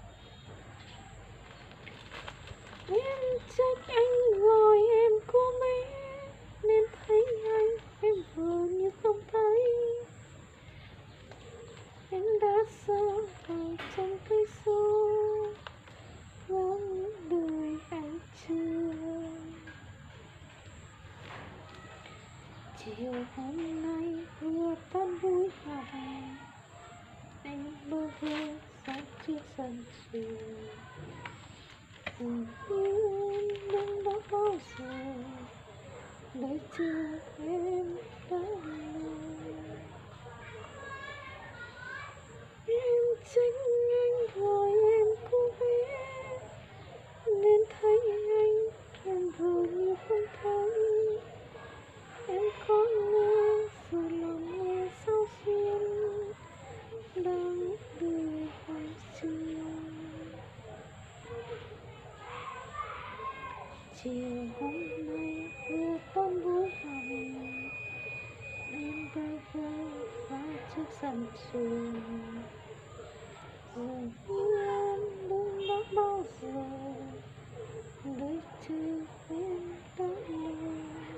Em trách anh rồi em cố bé, nên thấy anh em vừa như không thấy. Em đã xa hàng trăm cây số vẫn đợi anh chưa. Chiều hôm nay vừa tan buổi học anh bơ vơ ra trước sân trường, dường như em đứng đó bao giờ đợi chờ em đã lâu. Em tránh anh rồi em cố bé, nên thấy anh em vừa như không thấy. Em có nghe dù lòng nghe sao xuyên đang đợi anh chưa. Chiều hôm nay vừa tan buổi học em bơ vơ ra trước sân trường, dường như em đứng đó bao giờ đợi chờ em đã lâu.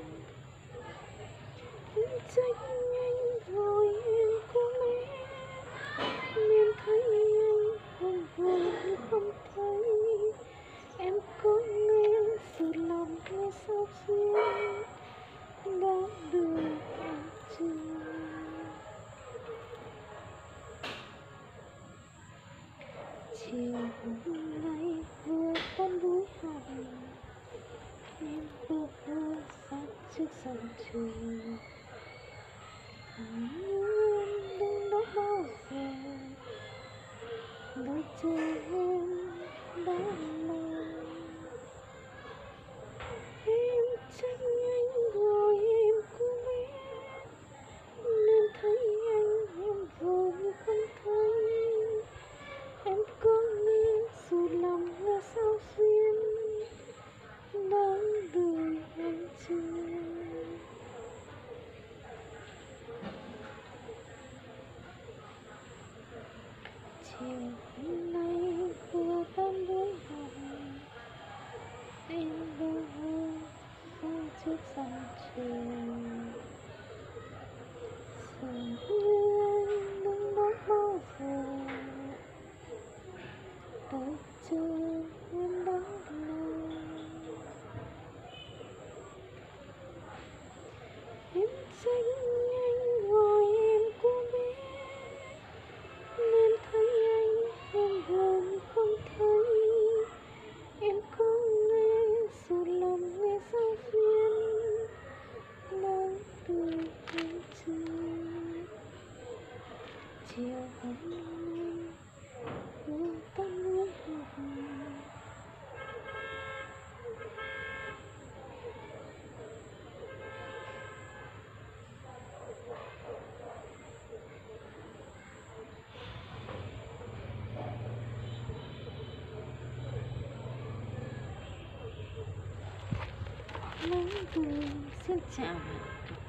Em trách anh rồi em cố bé, nên thấy anh em vừa như không thấy. Em có nghe dù lòng nghe sao xuyên đã đợi anh chưa. Chiều hôm nay vừa tan buổi học em bơ vơ ra trước sân trường, dường như em đứng đó bao giờ đợi chờ em đã lâu. Em trách anh rồi em cố bé, nên thấy anh em vừa như không thấy. Em có nghe dù lòng nghe sao xuyên đang đợi anh chưa. Chiều hôm nay vừa tan buổi học sông trường sông hương đứng đó bao giờ đôi chân em đó lâu em xanh anh ngồi em cũng biết nên thấy anh em buồn không thấy em có nghe dù lòng nghe sao duyên nói từ em chưa chiều hôm nay hương ta núi hồng nắng buồn xin chào bạn.